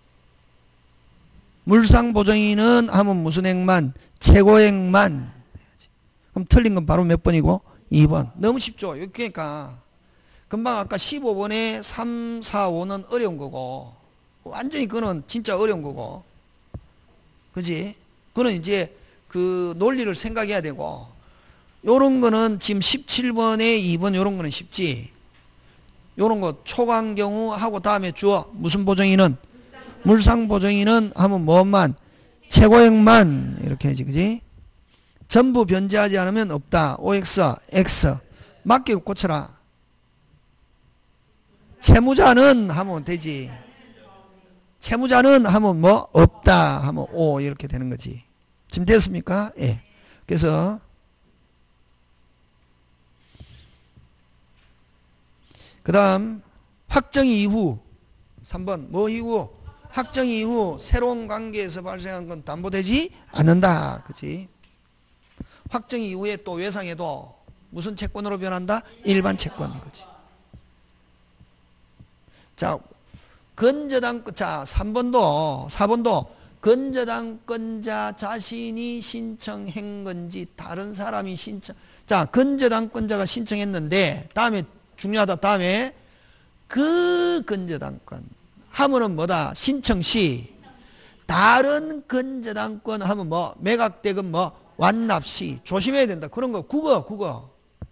물상보증인은 하면 무슨 액만? 최고액만. 그럼 틀린 건 바로 몇 번이고? 이 번. 너무 쉽죠? 그러니까 금방 아까 십오 번에 삼, 사, 오는 어려운 거고 완전히 그거는 진짜 어려운 거고 그지? 그거는 이제 그 논리를 생각해야 되고 요런 거는 지금 십칠 번에 이 번 요런 거는 쉽지. 요런 거 초과한 경우 하고 다음에 주어 무슨 보증인은 물상보증인은 하면 뭐만 최고액만 이렇게 해야지 그지? 전부 변제하지 않으면 없다. 오엑스, X 맞게 고쳐라. 채무자는 하면 되지. 채무자는 하면 뭐 없다 하면 O 이렇게 되는 거지. 지금 됐습니까? 예. 그래서 그 다음 확정 이후 삼 번 뭐 이후? 확정 이후 새로운 관계에서 발생한 건 담보되지 않는다. 그치? 확정 이후에 또 외상해도 무슨 채권으로 변한다? 일반 채권. 그치? 자, 건저당, 자, 삼 번도, 사 번도 건저당권자 자신이 신청한 건지 다른 사람이 신청, 자, 건저당권자가 신청했는데 다음에 중요하다. 다음에 그 건저당권 하면은 뭐다? 신청 시 다른 건저당권 하면 뭐 매각대금 뭐 완납 시 조심해야 된다. 그런 거 국어 국어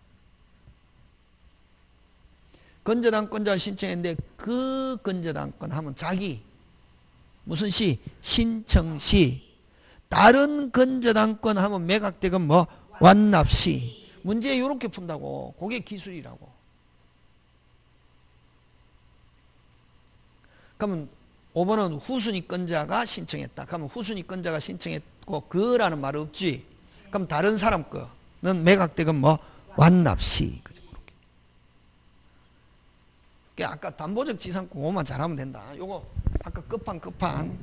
건저당권자 신청했는데 그 건저당권 하면 자기 무슨 시? 신청 시 다른 건저당권 하면 매각대금 뭐 완납 시 문제 이렇게 푼다고. 그게 기술이라고. 그러면 오 번은 후순위권자가 신청했다. 그러면 후순위권자가 신청했고 그라는 말은 없지. 그럼 다른 사람 거는 매각대금 뭐 완납시. 그죠? 그러니까 아까 담보적 지상권 그것만 잘하면 된다. 요거 아까 끝판 끝판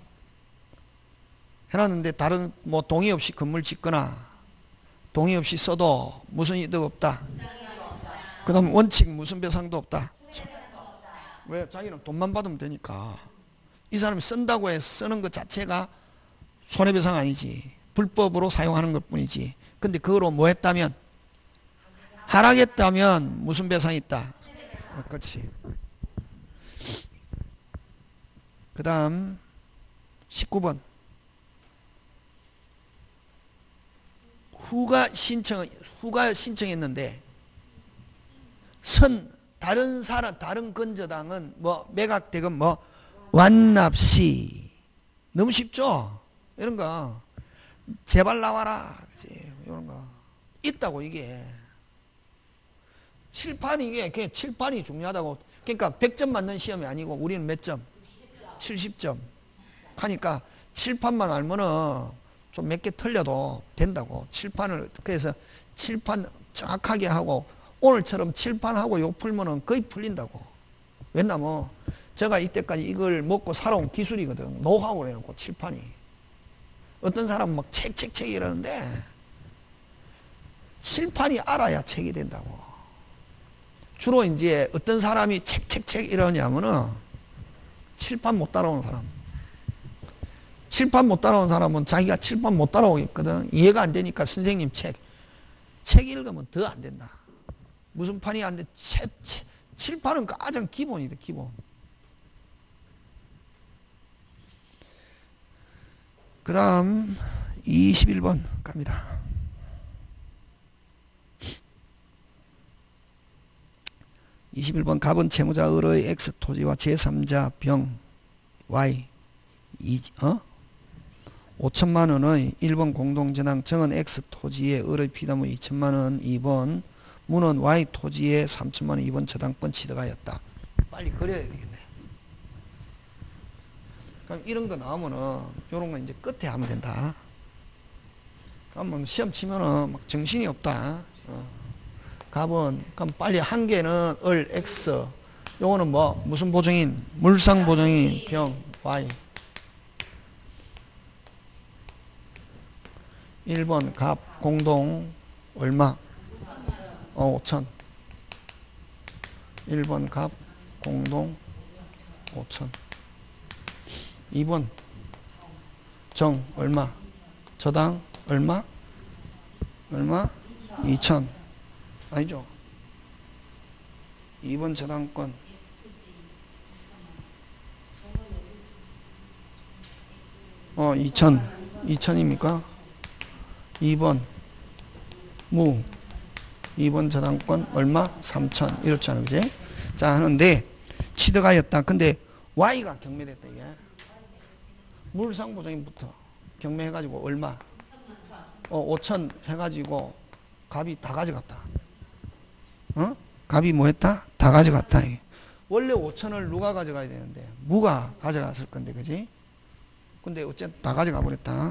해놨는데 다른 뭐 동의 없이 건물 짓거나 동의 없이 써도 무슨 이득 없다. 그 다음 원칙 무슨 배상도 없다. 왜? 자기는 돈만 받으면 되니까. 이 사람이 쓴다고 해서 쓰는 것 자체가 손해배상 아니지. 불법으로 사용하는 것 뿐이지. 근데 그거로 뭐 했다면 하락했다면 무슨 배상이 있다? 어, 그렇지. 그 다음 십구 번. 후가 신청, 후가 신청했는데 선 다른 사람 다른 건저당은 뭐 매각대금 뭐 완납시 너무 쉽죠? 이런 거 제발 나와라 그치? 이런 거 있다고. 이게 칠판이 이게 그냥 칠판이 중요하다고. 그러니까 백 점 맞는 시험이 아니고 우리는 몇 점? 칠십 점 하니까 칠판만 알면은 좀 몇 개 틀려도 된다고. 칠판을 그래서 칠판 정확하게 하고 오늘처럼 칠판하고 요 풀면은 거의 풀린다고. 왜냐면 제가 이때까지 이걸 먹고 살아온 기술이거든. 노하우를 해놓고 칠판이. 어떤 사람은 막 책 책 책 이러는데 칠판이 알아야 책이 된다고. 주로 이제 어떤 사람이 책 책 책 이러냐면은 칠판 못 따라오는 사람. 칠판 못 따라오는 사람은 자기가 칠판 못 따라오겠거든. 이해가 안 되니까 선생님 책, 책 읽으면 더 안 된다. 무슨 판이 안 돼? 책, 책, 칠판은 가장 기본이다, 기본. 그 다음 이십일 번 갑니다. 이십일 번 갑은 채무자 을의 X 토지와 제삼자 병 Y 이, 어? 오천만 원의 일 번 공동전항 정은 X 토지의 을의 피담후 이천만 원, 이 번 무는 Y 토지의 삼천만 원, 이 번 저당권 취득하였다. 빨리 그려야 되겠네. 그럼 이런 거 나오면은 요런 거 이제 끝에 하면 된다. 그러면 시험 치면은 막 정신이 없다. 어. 갑은 그럼 빨리 한 개는 을 X, 요거는 뭐 무슨 보증인? 물상 보증인 병 Y. 일 번 갑 공동 얼마? 어 오천. 일 번 갑 공동 오천. 이 번 정 얼마? 저당 얼마? 얼마? 이천. 아니죠. 이 번 저당권 어 이천. 이천입니까? 이 번 무 이 번 저당권 얼마? 삼천. 이렇잖아요. 그지? 자 하는데 취득하였다. 근데 Y가 경매됐다. 이게 물상보증인부터 경매해가지고 얼마? 어 오천 해가지고 갑이 다 가져갔다. 어? 갑이 뭐 했다? 다 가져갔다. 이게. 원래 오천을 누가 가져가야 되는데 무가 가져갔을 건데 그지? 근데 어쨌든 다 가져가 버렸다.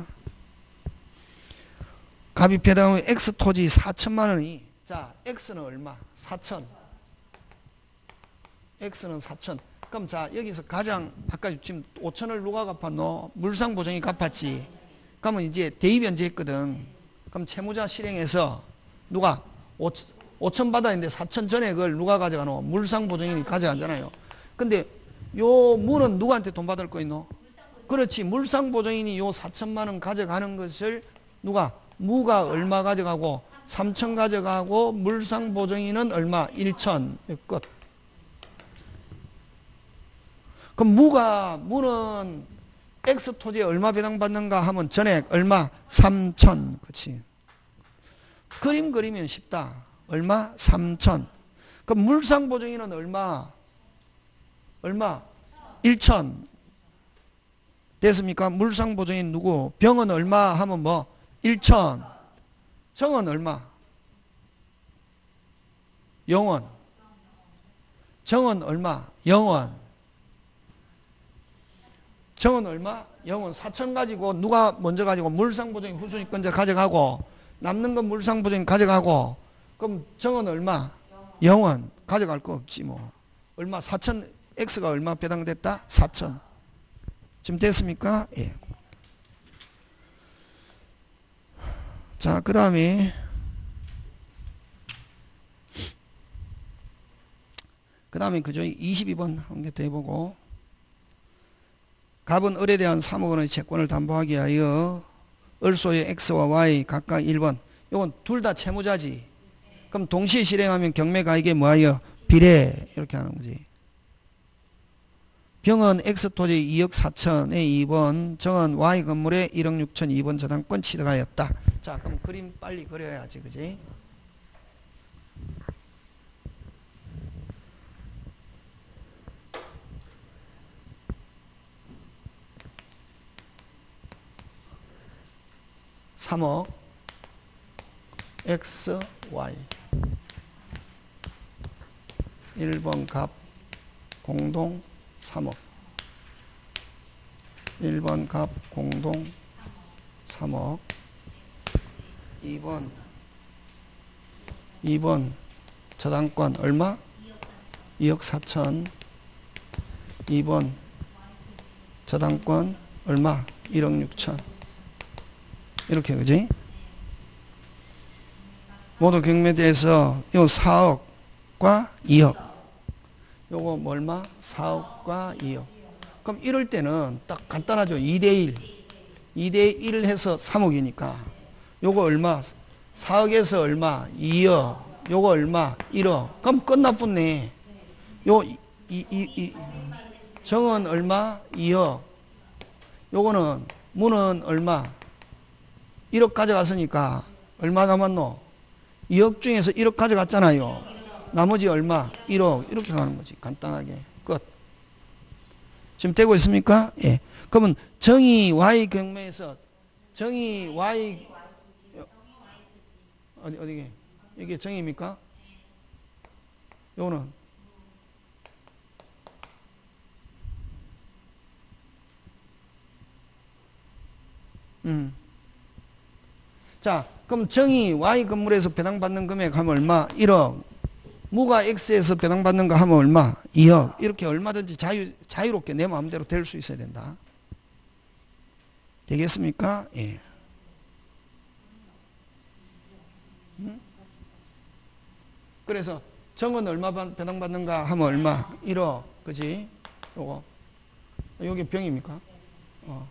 갑이 배당 후 X 토지 사천만 원이, 자 X는 얼마? 사천. X는 사천. 그럼 자 여기서 가장 아까 지금 오천을 누가 갚았노? 물상보증이 갚았지. 그러면 이제 대입연재 했거든. 그럼 채무자 실행해서 누가 오천 받아야 되는데 사천 전액을 누가 가져가노? 물상보증인이 가져가잖아요. 근데 요 무는 누구한테 돈 받을 거 있노? 그렇지. 물상보증인이 요 사천만 원 가져가는 것을 누가? 무가 얼마 가져가고 삼천 가져가고 물상보증인은 얼마? 일천. 끝. 그럼 무가 무는 X 토지에 얼마 배당받는가 하면 전액 얼마? 삼천. 그렇지. 그림 그리면 쉽다. 얼마? 삼천. 그럼 물상보증인은 얼마? 얼마? 일천. 됐습니까? 물상보증인 누구? 병은 얼마 하면 뭐? 일천. 정은 얼마? 영원. 정은 얼마? 영원. 정은 얼마? 영원. 사천 가지고 누가 먼저 가지고 물상보증인 후순위권자 가져가고 남는 건 물상보증인 가져가고 그럼 정은 얼마? 영원. 가져갈 거 없지 뭐. 얼마? 사천. X가 얼마 배당됐다? 사천. 지금 됐습니까? 예. 자, 그 다음에 그 다음에 그죠? 이십이 번 한 개 더 해보고 갑은 을에 대한 삼억 원의 채권을 담보하기 위하여 을소의 X와 Y 각각 일 번. 이건 둘 다 채무자지. 그럼 그럼 동시에 실행하면 경매가액에 뭐하여? 비례. 이렇게 하는 거지. 병은 X 토지 이억 사천에 이 번, 정은 Y 건물에 일억 육천 이 번 저당권 취득하였다. 자, 그럼 그림 빨리 그려야지, 그지? 삼억 X, Y 일 번 값 공동 삼억 일 번 값 공동 삼억 이 번 이 번 저당권 얼마? 이억 사천 이 번 저당권 얼마? 일억 육천 이렇게 그지? 모두 경매대에서 요 사억과 이억 요거 뭐 얼마? 사억과 이억 그럼 이럴 때는 딱 간단하죠. 이 대 일 이 대 일 해서 삼억이니까 요거 얼마? 사억에서 얼마? 이억 요거 얼마? 일억 그럼 끝나뿐네. 요 이, 이, 이, 정은 얼마? 이억 요거는 무는 얼마? 일억 가져갔으니까 얼마 남았노? 이억 중에서 일억 가져갔잖아요. 나머지 얼마? 일억 이렇게 가는 거지. 간단하게 끝. 지금 되고 있습니까? 예. 그러면 정의 Y 경매에서 정의 Y 어디 어디게 이게 정의입니까? 요거는 음. 자, 그럼 정의 Y 건물에서 배당받는 금액 하면 얼마? 일억. 무가 X에서 배당받는 거 하면 얼마? 이억. 이렇게 얼마든지 자유, 자유롭게 내 마음대로 될 수 있어야 된다. 되겠습니까? 예. 음? 그래서 정은 얼마 배당받는가 하면 얼마? 일억. 그지? 요거. 요게 병입니까? 어.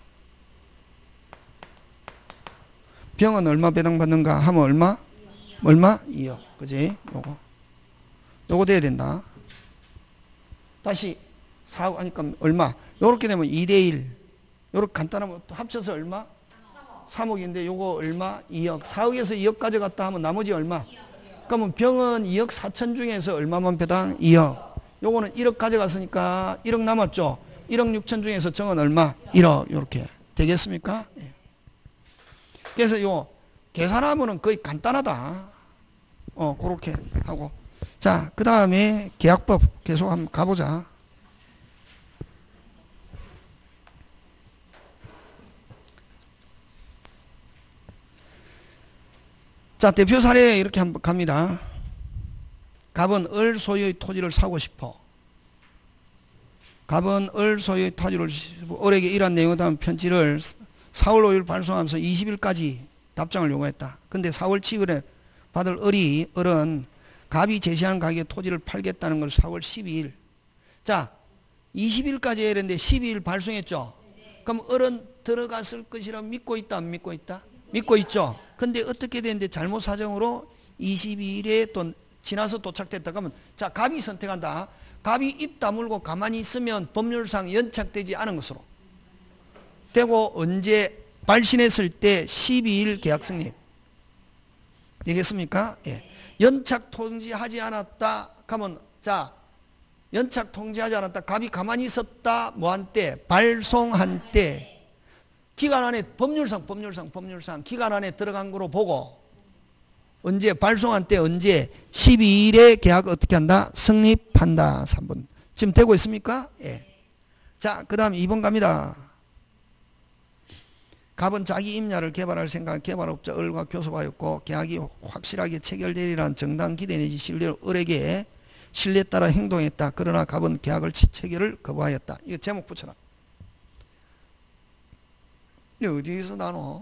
병은 얼마 배당받는가 하면 얼마? 얼마? 이억. 그지? 요거. 요거 돼야 된다. 다시 사억 하니까 얼마? 요렇게 되면 이 대 일. 요렇게 간단하면 합쳐서 얼마? 삼억인데 요거 얼마? 이억. 사억에서 이억 가져갔다 하면 나머지 얼마? 그러면 병은 이억 사천 중에서 얼마만 배당? 이억. 요거는 일억 가져갔으니까 일억 남았죠? 일억 육천 중에서 정은 얼마? 일억. 요렇게. 되겠습니까? 예. 그래서 요 계산하면은 거의 간단하다. 어, 그렇게 하고. 자, 그 다음에 계약법 계속 한번 가보자. 자, 대표 사례 이렇게 한번 갑니다. 갑은 을 소유의 토지를 사고 싶어. 갑은 을 소유의 토지를 을에게 이러한 내용에 대한 편지를 사월 오일 발송하면서 이십 일까지 답장을 요구했다. 근데 사월 칠일에 받을 을이 을은 갑이 제시한 가격에 토지를 팔겠다는 걸 사월 십이일. 자, 이십 일까지 해야 되는데 십이 일 발송했죠. 그럼 을은 들어갔을 것이라 믿고 있다, 안 믿고 있다? 믿고 있죠. 근데 어떻게 되는데 잘못 사정으로 이십이 일에 또 지나서 도착됐다. 그러면 자, 갑이 선택한다. 갑이 입 다물고 가만히 있으면 법률상 연착되지 않은 것으로 되고 언제 발신했을 때 십이 일 계약 성립. 되겠습니까? 예. 연착 통지하지 않았다 하면 자, 연착 통지하지 않았다. 갑이 가만히 있었다. 뭐한 때? 발송한 때. 기간 안에 법률상 법률상 법률상 기간 안에 들어간 거로 보고 언제 발송한 때 언제 십이 일에 계약 어떻게 한다? 성립한다. 삼 번. 지금 되고 있습니까? 예. 자, 그 다음 이 번 갑니다. 갑은 자기 임야를 개발할 생각 개발업자 을과 교섭하였고 계약이 확실하게 체결되리라는 정당 기대 내지 신뢰를 을에게 신뢰에 따라 행동했다. 그러나 갑은 계약을 체결을 거부하였다. 이거 제목 붙여라. 이거 어디서 나눠?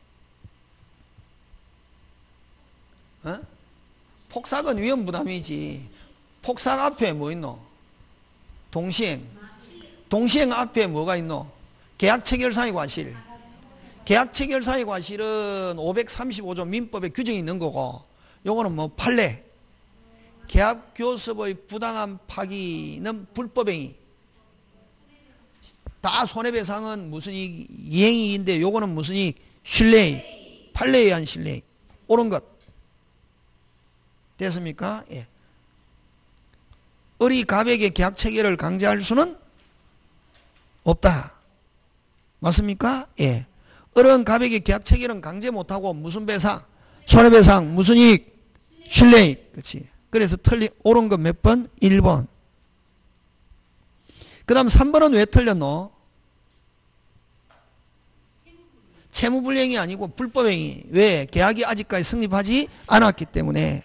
어? 폭삭은 위험부담이지. 폭삭 앞에 뭐 있노? 동시행. 동시행 앞에 뭐가 있노? 계약 체결상의 과실. 계약 체결상의 과실은 오백삼십오 조 민법에 규정이 있는 거고 요거는 뭐 판례. 계약 교섭의 부당한 파기는 불법행위. 다 손해배상은 무슨 이익? 이행이익인데 요거는 무슨 이익? 신뢰이익. 판례에 의한 신뢰이익. 옳은 것. 됐습니까? 예. 을이 갑에게 계약 체결을 강제할 수는 없다. 맞습니까? 예. 을은 갑에게 계약 체결은 강제 못하고 무슨 배상? 손해배상. 무슨 이익? 신뢰이익. 그렇지. 그래서 틀린 옳은 것 몇 번? 일 번. 그 다음 삼 번은 왜 틀렸노? 채무불이행이 아니고 불법행위. 왜? 계약이 아직까지 성립하지 않았기 때문에.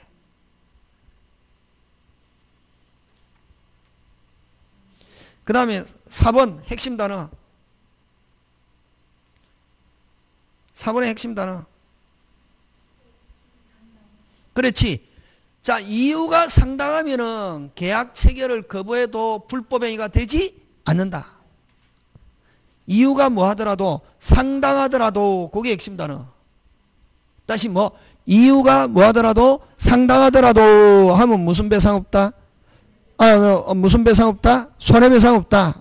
그 다음에 사 번 핵심 단어. 사 번의 핵심 단어. 그렇지. 자, 이유가 상당하면은 계약 체결을 거부해도 불법행위가 되지 않는다. 이유가 뭐 하더라도 상당하더라도 그게 핵심 단어. 다시 뭐 이유가 뭐 하더라도 상당하더라도 하면 무슨 배상 없다? 아, 어, 무슨 배상 없다? 손해배상 없다.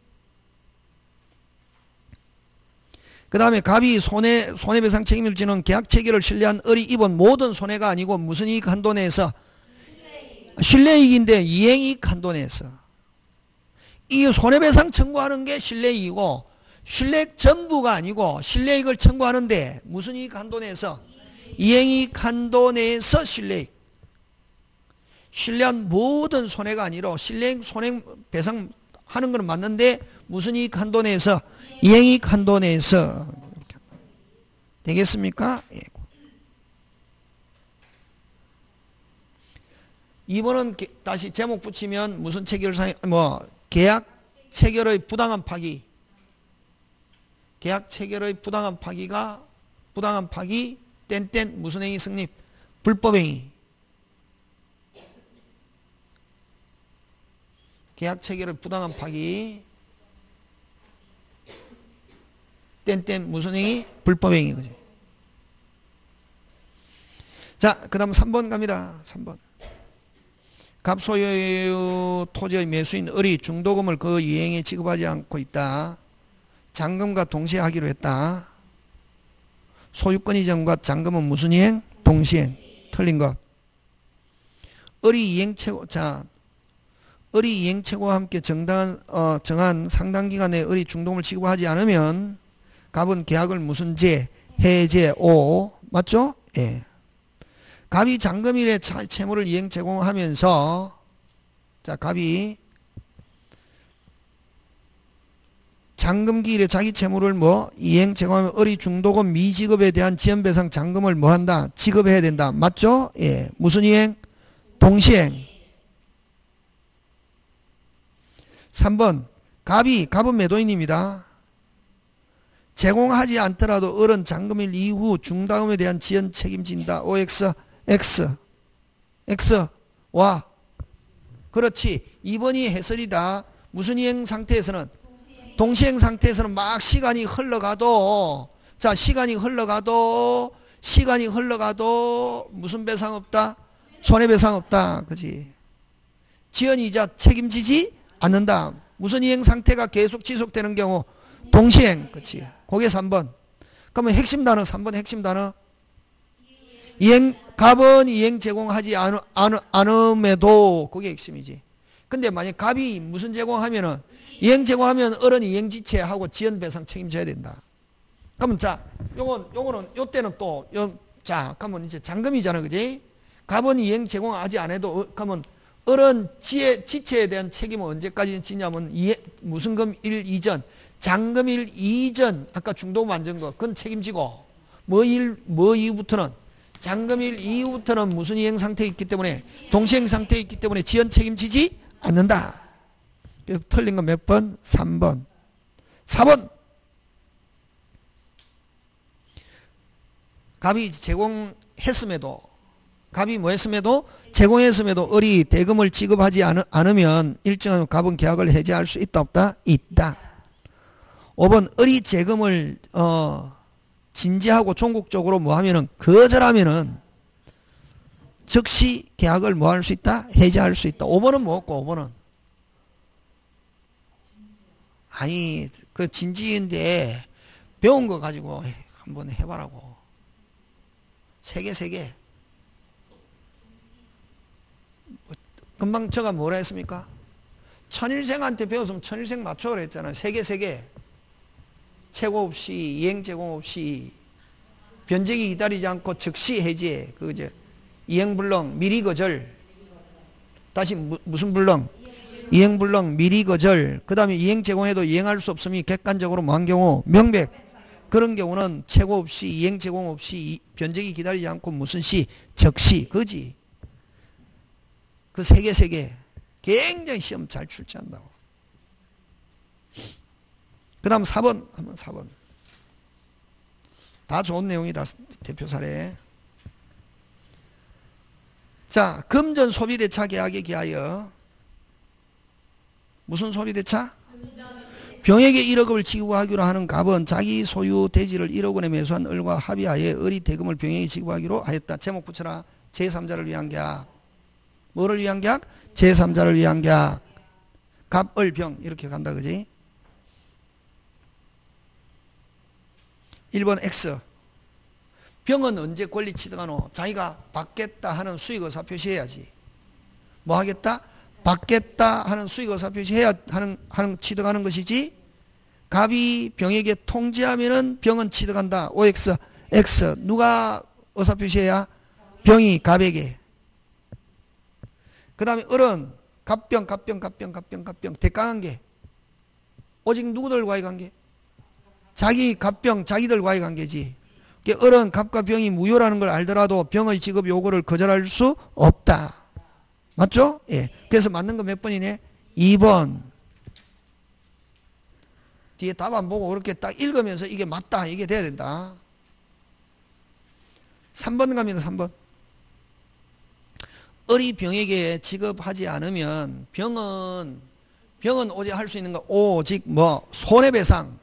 그 다음에 갑이 손해, 손해배상 책임을 지는 계약 체결을 신뢰한 을이 입은 모든 손해가 아니고 무슨 이익 한도 내에서? 신뢰이익인데 이행이익 한도 내에서. 이 손해배상 청구하는 게 신뢰이익이고 신뢰 전부가 아니고 신뢰이익을 청구하는데 무슨 이익 한도 내에서? 이행이익 한도 내에서 신뢰이익. 신뢰한 모든 손해가 아니라 신뢰 손해배상 하는 건 맞는데 무슨 이익 한도 내에서? 이행이익 한도 내에서. 되겠습니까? 예. 이 번은 다시 제목 붙이면 무슨 체결상, 뭐, 계약 체결의 부당한 파기. 계약 체결의 부당한 파기가, 부당한 파기, 땐땐 무슨 행위 성립? 불법행위. 계약 체결의 부당한 파기. 땐땐 무슨 행위? 불법행위. 그지? 자, 그 다음 삼 번 갑니다. 삼 번. 갑소유 토지의 매수인 을이 중도금을 그 이행에 지급하지 않고 있다. 잔금과 동시에 하기로 했다. 소유권 이전과 잔금은 무슨 이행? 동시행. 틀린 것. 을이 이행체고, 자, 을이 이행체고와 함께 정당한, 어, 정한 상당 기간 내에 을이 중도금을 지급하지 않으면 갑은 계약을 무슨 제? 해제, 오. 맞죠? 예. 갑이 잔금일에 채무를 이행 제공하면서, 자, 갑이 잔금기일에 자기 채무를 뭐 이행 제공하면 을이 중도금 미지급에 대한 지연배상 잔금을 뭐 한다? 지급해야 된다. 맞죠? 예. 무슨 이행? 동시행. 삼 번. 갑이, 갑은 매도인입니다. 제공하지 않더라도 을은 잔금일 이후 중다금에 대한 지연 책임진다. 오엑스, X, X, 와. 그렇지. 이 번이 해설이다. 무슨 이행 상태에서는? 동시행 상태에서는 막 시간이 흘러가도, 자, 시간이 흘러가도, 시간이 흘러가도 무슨 배상 없다? 손해배상 없다. 그지? 지연이자 책임지지 않는다. 무슨 이행 상태가 계속 지속되는 경우? 동시행. 그치? 그게 삼 번. 그러면 핵심 단어, 삼 번 핵심 단어. 이행, 갑은 이행 제공하지 않, 않, 않음에도 그게 핵심이지. 근데 만약 갑이 무슨 제공하면은 이행 제공하면 을은 이행지체하고 지연배상 책임져야 된다. 그러면 자, 요건, 요거는, 요 때는 또, 요, 자, 그러면 이제 잔금이잖아. 그지? 갑은 이행 제공하지 않아도, 어, 그러면 을은 지혜, 지체에 대한 책임은 언제까지 지냐면 이해, 무슨 금일 이전, 잔금일 이전, 아까 중도금 만든 거, 그건 책임지고, 뭐 일, 뭐 이후부터는, 잔금일 이후부터는 무슨 이행 상태에 있기 때문에, 동시행 상태에 있기 때문에 지연 책임지지 않는다. 그래서 틀린 건 몇 번? 삼 번. 사 번. 갑이 제공했음에도, 갑이 뭐 했음에도, 제공했음에도 을이 대금을 지급하지 않, 않으면 일정한 갑은 계약을 해지할 수 있다 없다? 있다. 오 번. 을이 제금을 어, 진지하고 종국적으로 뭐 하면은 거절하면은 즉시 계약을 뭐 할 수 있다? 해지할 수 있다. 오 번은 뭐였고 오 번은? 아니 그 진지인데 배운 거 가지고 한번 해봐라고. 세 개 세 개. 금방 제가 뭐라 했습니까? 천일생한테 배웠으면 천일생 맞춰 그랬잖아요. 세 개 세 개. 최고 없이 이행 제공 없이 변제기 기다리지 않고 즉시 해지해. 그 이제 이행불능 미리 거절. 다시 무, 무슨 불능? 이행불능 미리 거절. 그 다음에 이행 제공해도 이행할 수 없으니 객관적으로 뭐한 경우? 명백. 그런 경우는 최고 없이 이행 제공 없이 변제기 기다리지 않고 무슨 시? 적시. 그지? 그 세 개 세 개. 굉장히 시험 잘 출제한다고. 그 다음 사 번 한번 사 번. 다 좋은 내용이다. 대표 사례. 자, 금전 소비대차 계약에 기하여 무슨 소비대차? 병에게 일억 원을 지급하기로 하는 갑은 자기 소유 대지를 일억 원에 매수한 을과 합의하에 을이 대금을 병에게 지급하기로 하였다. 제목 붙여라. 제삼자를 위한 계약. 뭐를 위한 계약? 제삼자를 위한 계약. 갑, 을, 병 이렇게 간다. 그지? 일 번 X. 병은 언제 권리 취득하노? 자기가 받겠다 하는 수익 의사 표시해야지. 뭐 하겠다? 받겠다 하는 수익 의사 표시해야 하는, 하는 취득하는 것이지. 갑이 병에게 통지하면은 병은 취득한다. 오 엑스. X. 누가 의사 표시해야? 병이 갑에게. 그 다음에 을은 갑병, 갑병, 갑병, 갑병, 갑병. 대가관계. 오직 누구들과의 관계? 자기 갑병, 자기들과의 관계지. 을은 갑과 병이 무효라는 걸 알더라도 병의 지급 요구를 거절할 수 없다. 맞죠? 예. 그래서 맞는 거 몇 번이네? 이 번. 뒤에 답 안 보고 그렇게 딱 읽으면서 이게 맞다. 이게 돼야 된다. 삼 번 갑니다. 삼 번. 을이 병에게 지급하지 않으면 병은 병은 오직 할 수 있는 거 오직 뭐 손해배상.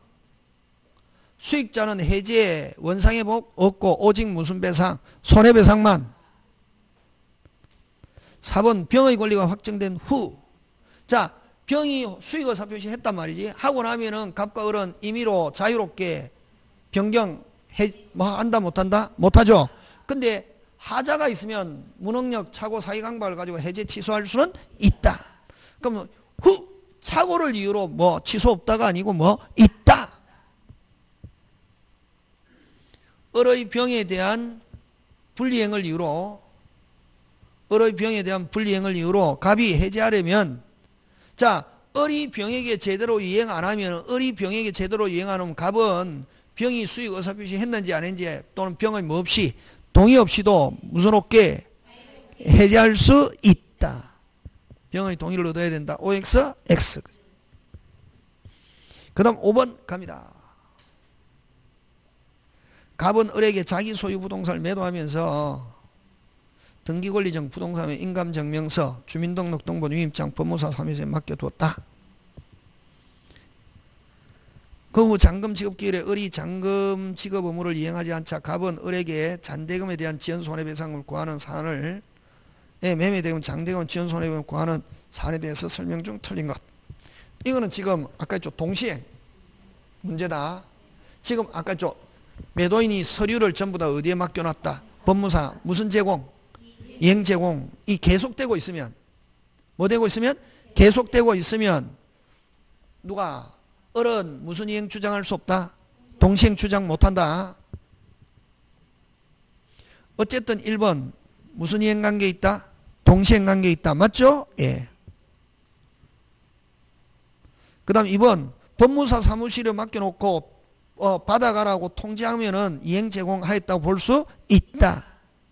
수익자는 해지에 원상의 복 없고 오직 무슨 배상? 손해배상만. 사 번 병의 권리가 확정된 후. 자, 병이 수익의사 표시했단 말이지. 하고 나면은 갑과 을은 임의로 자유롭게 변경 해, 뭐 한다 못한다? 못하죠. 근데 하자가 있으면 무능력, 착오, 사기강박을 가지고 해제 취소할 수는 있다. 그럼 후 착오를 이유로 뭐 취소 없다가 아니고 뭐 있다. 을의 병에 대한 불이행을 이유로 을의 병에 대한 불이행을 이유로 갑이 해제하려면 자 을이 병에게 제대로 이행 안 하면 을이 병에게 제대로 이행 안 하면 갑은 병이 수익 의사표시 했는지 안 했는지 또는 병의 뭐 없이 동의 없이도 무슨 없게 해제할 수 있다. 병의 동의를 얻어야 된다. 오 엑스, X. 그 다음 오 번 갑니다. 갑은 을에게 자기 소유 부동산을 매도하면서 등기권리정 부동산의 인감증명서, 주민등록등본 위임장, 법무사 사무소에 맡겨두었다. 그 후 잔금 지급기일에 을이 잔금 지급 의무를 이행하지 않자 갑은 을에게 잔대금에 대한 지연손해배상을 구하는 사안을 예, 매매대금, 장대금, 지연손해배상을 구하는 사안에 대해서 설명 중 틀린 것. 이거는 지금 아까 했죠. 동시행 문제다. 지금 아까 했죠. 매도인이 서류를 전부 다 어디에 맡겨놨다? 법무사. 무슨 제공? 이행 제공. 이 계속되고 있으면 뭐 되고 있으면? 계속되고 있으면 누가? 을은 무슨 이행 주장할 수 없다? 동시행 주장 못한다. 어쨌든 일 번 무슨 이행 관계 있다? 동시행 관계 있다. 맞죠? 예. 그 다음 이 번 법무사 사무실에 맡겨놓고 어, 받아가라고 통지하면은 이행 제공하였다고 볼 수 있다.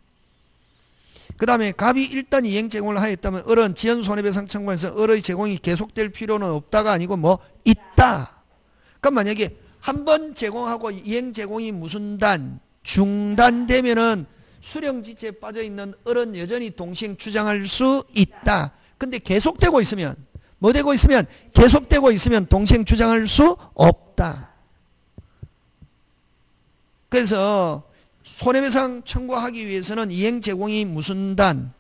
그 다음에 갑이 일단 이행 제공을 하였다면 을은 지연손해배상 청구에서 을의 제공이 계속될 필요는 없다가 아니고 뭐 있다. 그럼 만약에 한 번 제공하고 이행 제공이 무슨 단 중단되면은 수령지체에 빠져있는 을은 여전히 동시행 주장할 수 있다. 근데 계속되고 있으면 뭐 되고 있으면 계속되고 있으면 동시행 주장할 수 없다. 그래서 손해배상 청구하기 위해서는 이행 제공이 무슨 단?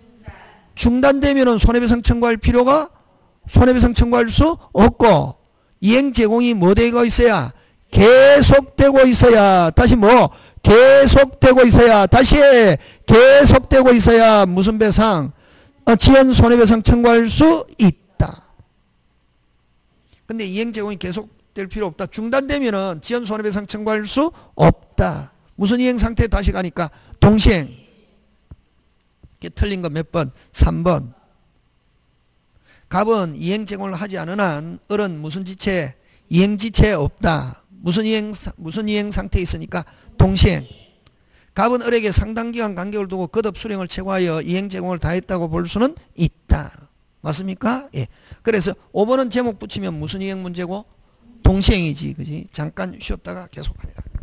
중단되면은 손해배상 청구할 필요가 손해배상 청구할 수 없고 이행 제공이 뭐 되고 있어야? 계속되고 있어야. 다시 뭐? 계속되고 있어야. 다시 계속되고 있어야 무슨 배상? 어, 지연 손해배상 청구할 수 있다. 근데 이행 제공이 계속될 필요 없다. 중단되면은 지연 손해배상 청구할 수 없다. 무슨 이행 상태 다시 가니까 동시행. 이게 틀린 거 몇 번? 삼 번. 갑은 이행 제공을 하지 않은 한 을은 무슨 지체? 이행 지체 없다. 무슨 이행 무슨 이행 상태에 있으니까 동시행. 갑은 을에게 상당 기간 간격을 두고 거듭 수령을 최고하여 이행 제공을 다했다고 볼 수는 있다. 맞습니까? 예. 그래서 오 번은 제목 붙이면 무슨 이행 문제고? 동시행이지. 그지? 잠깐 쉬었다가 계속합니다.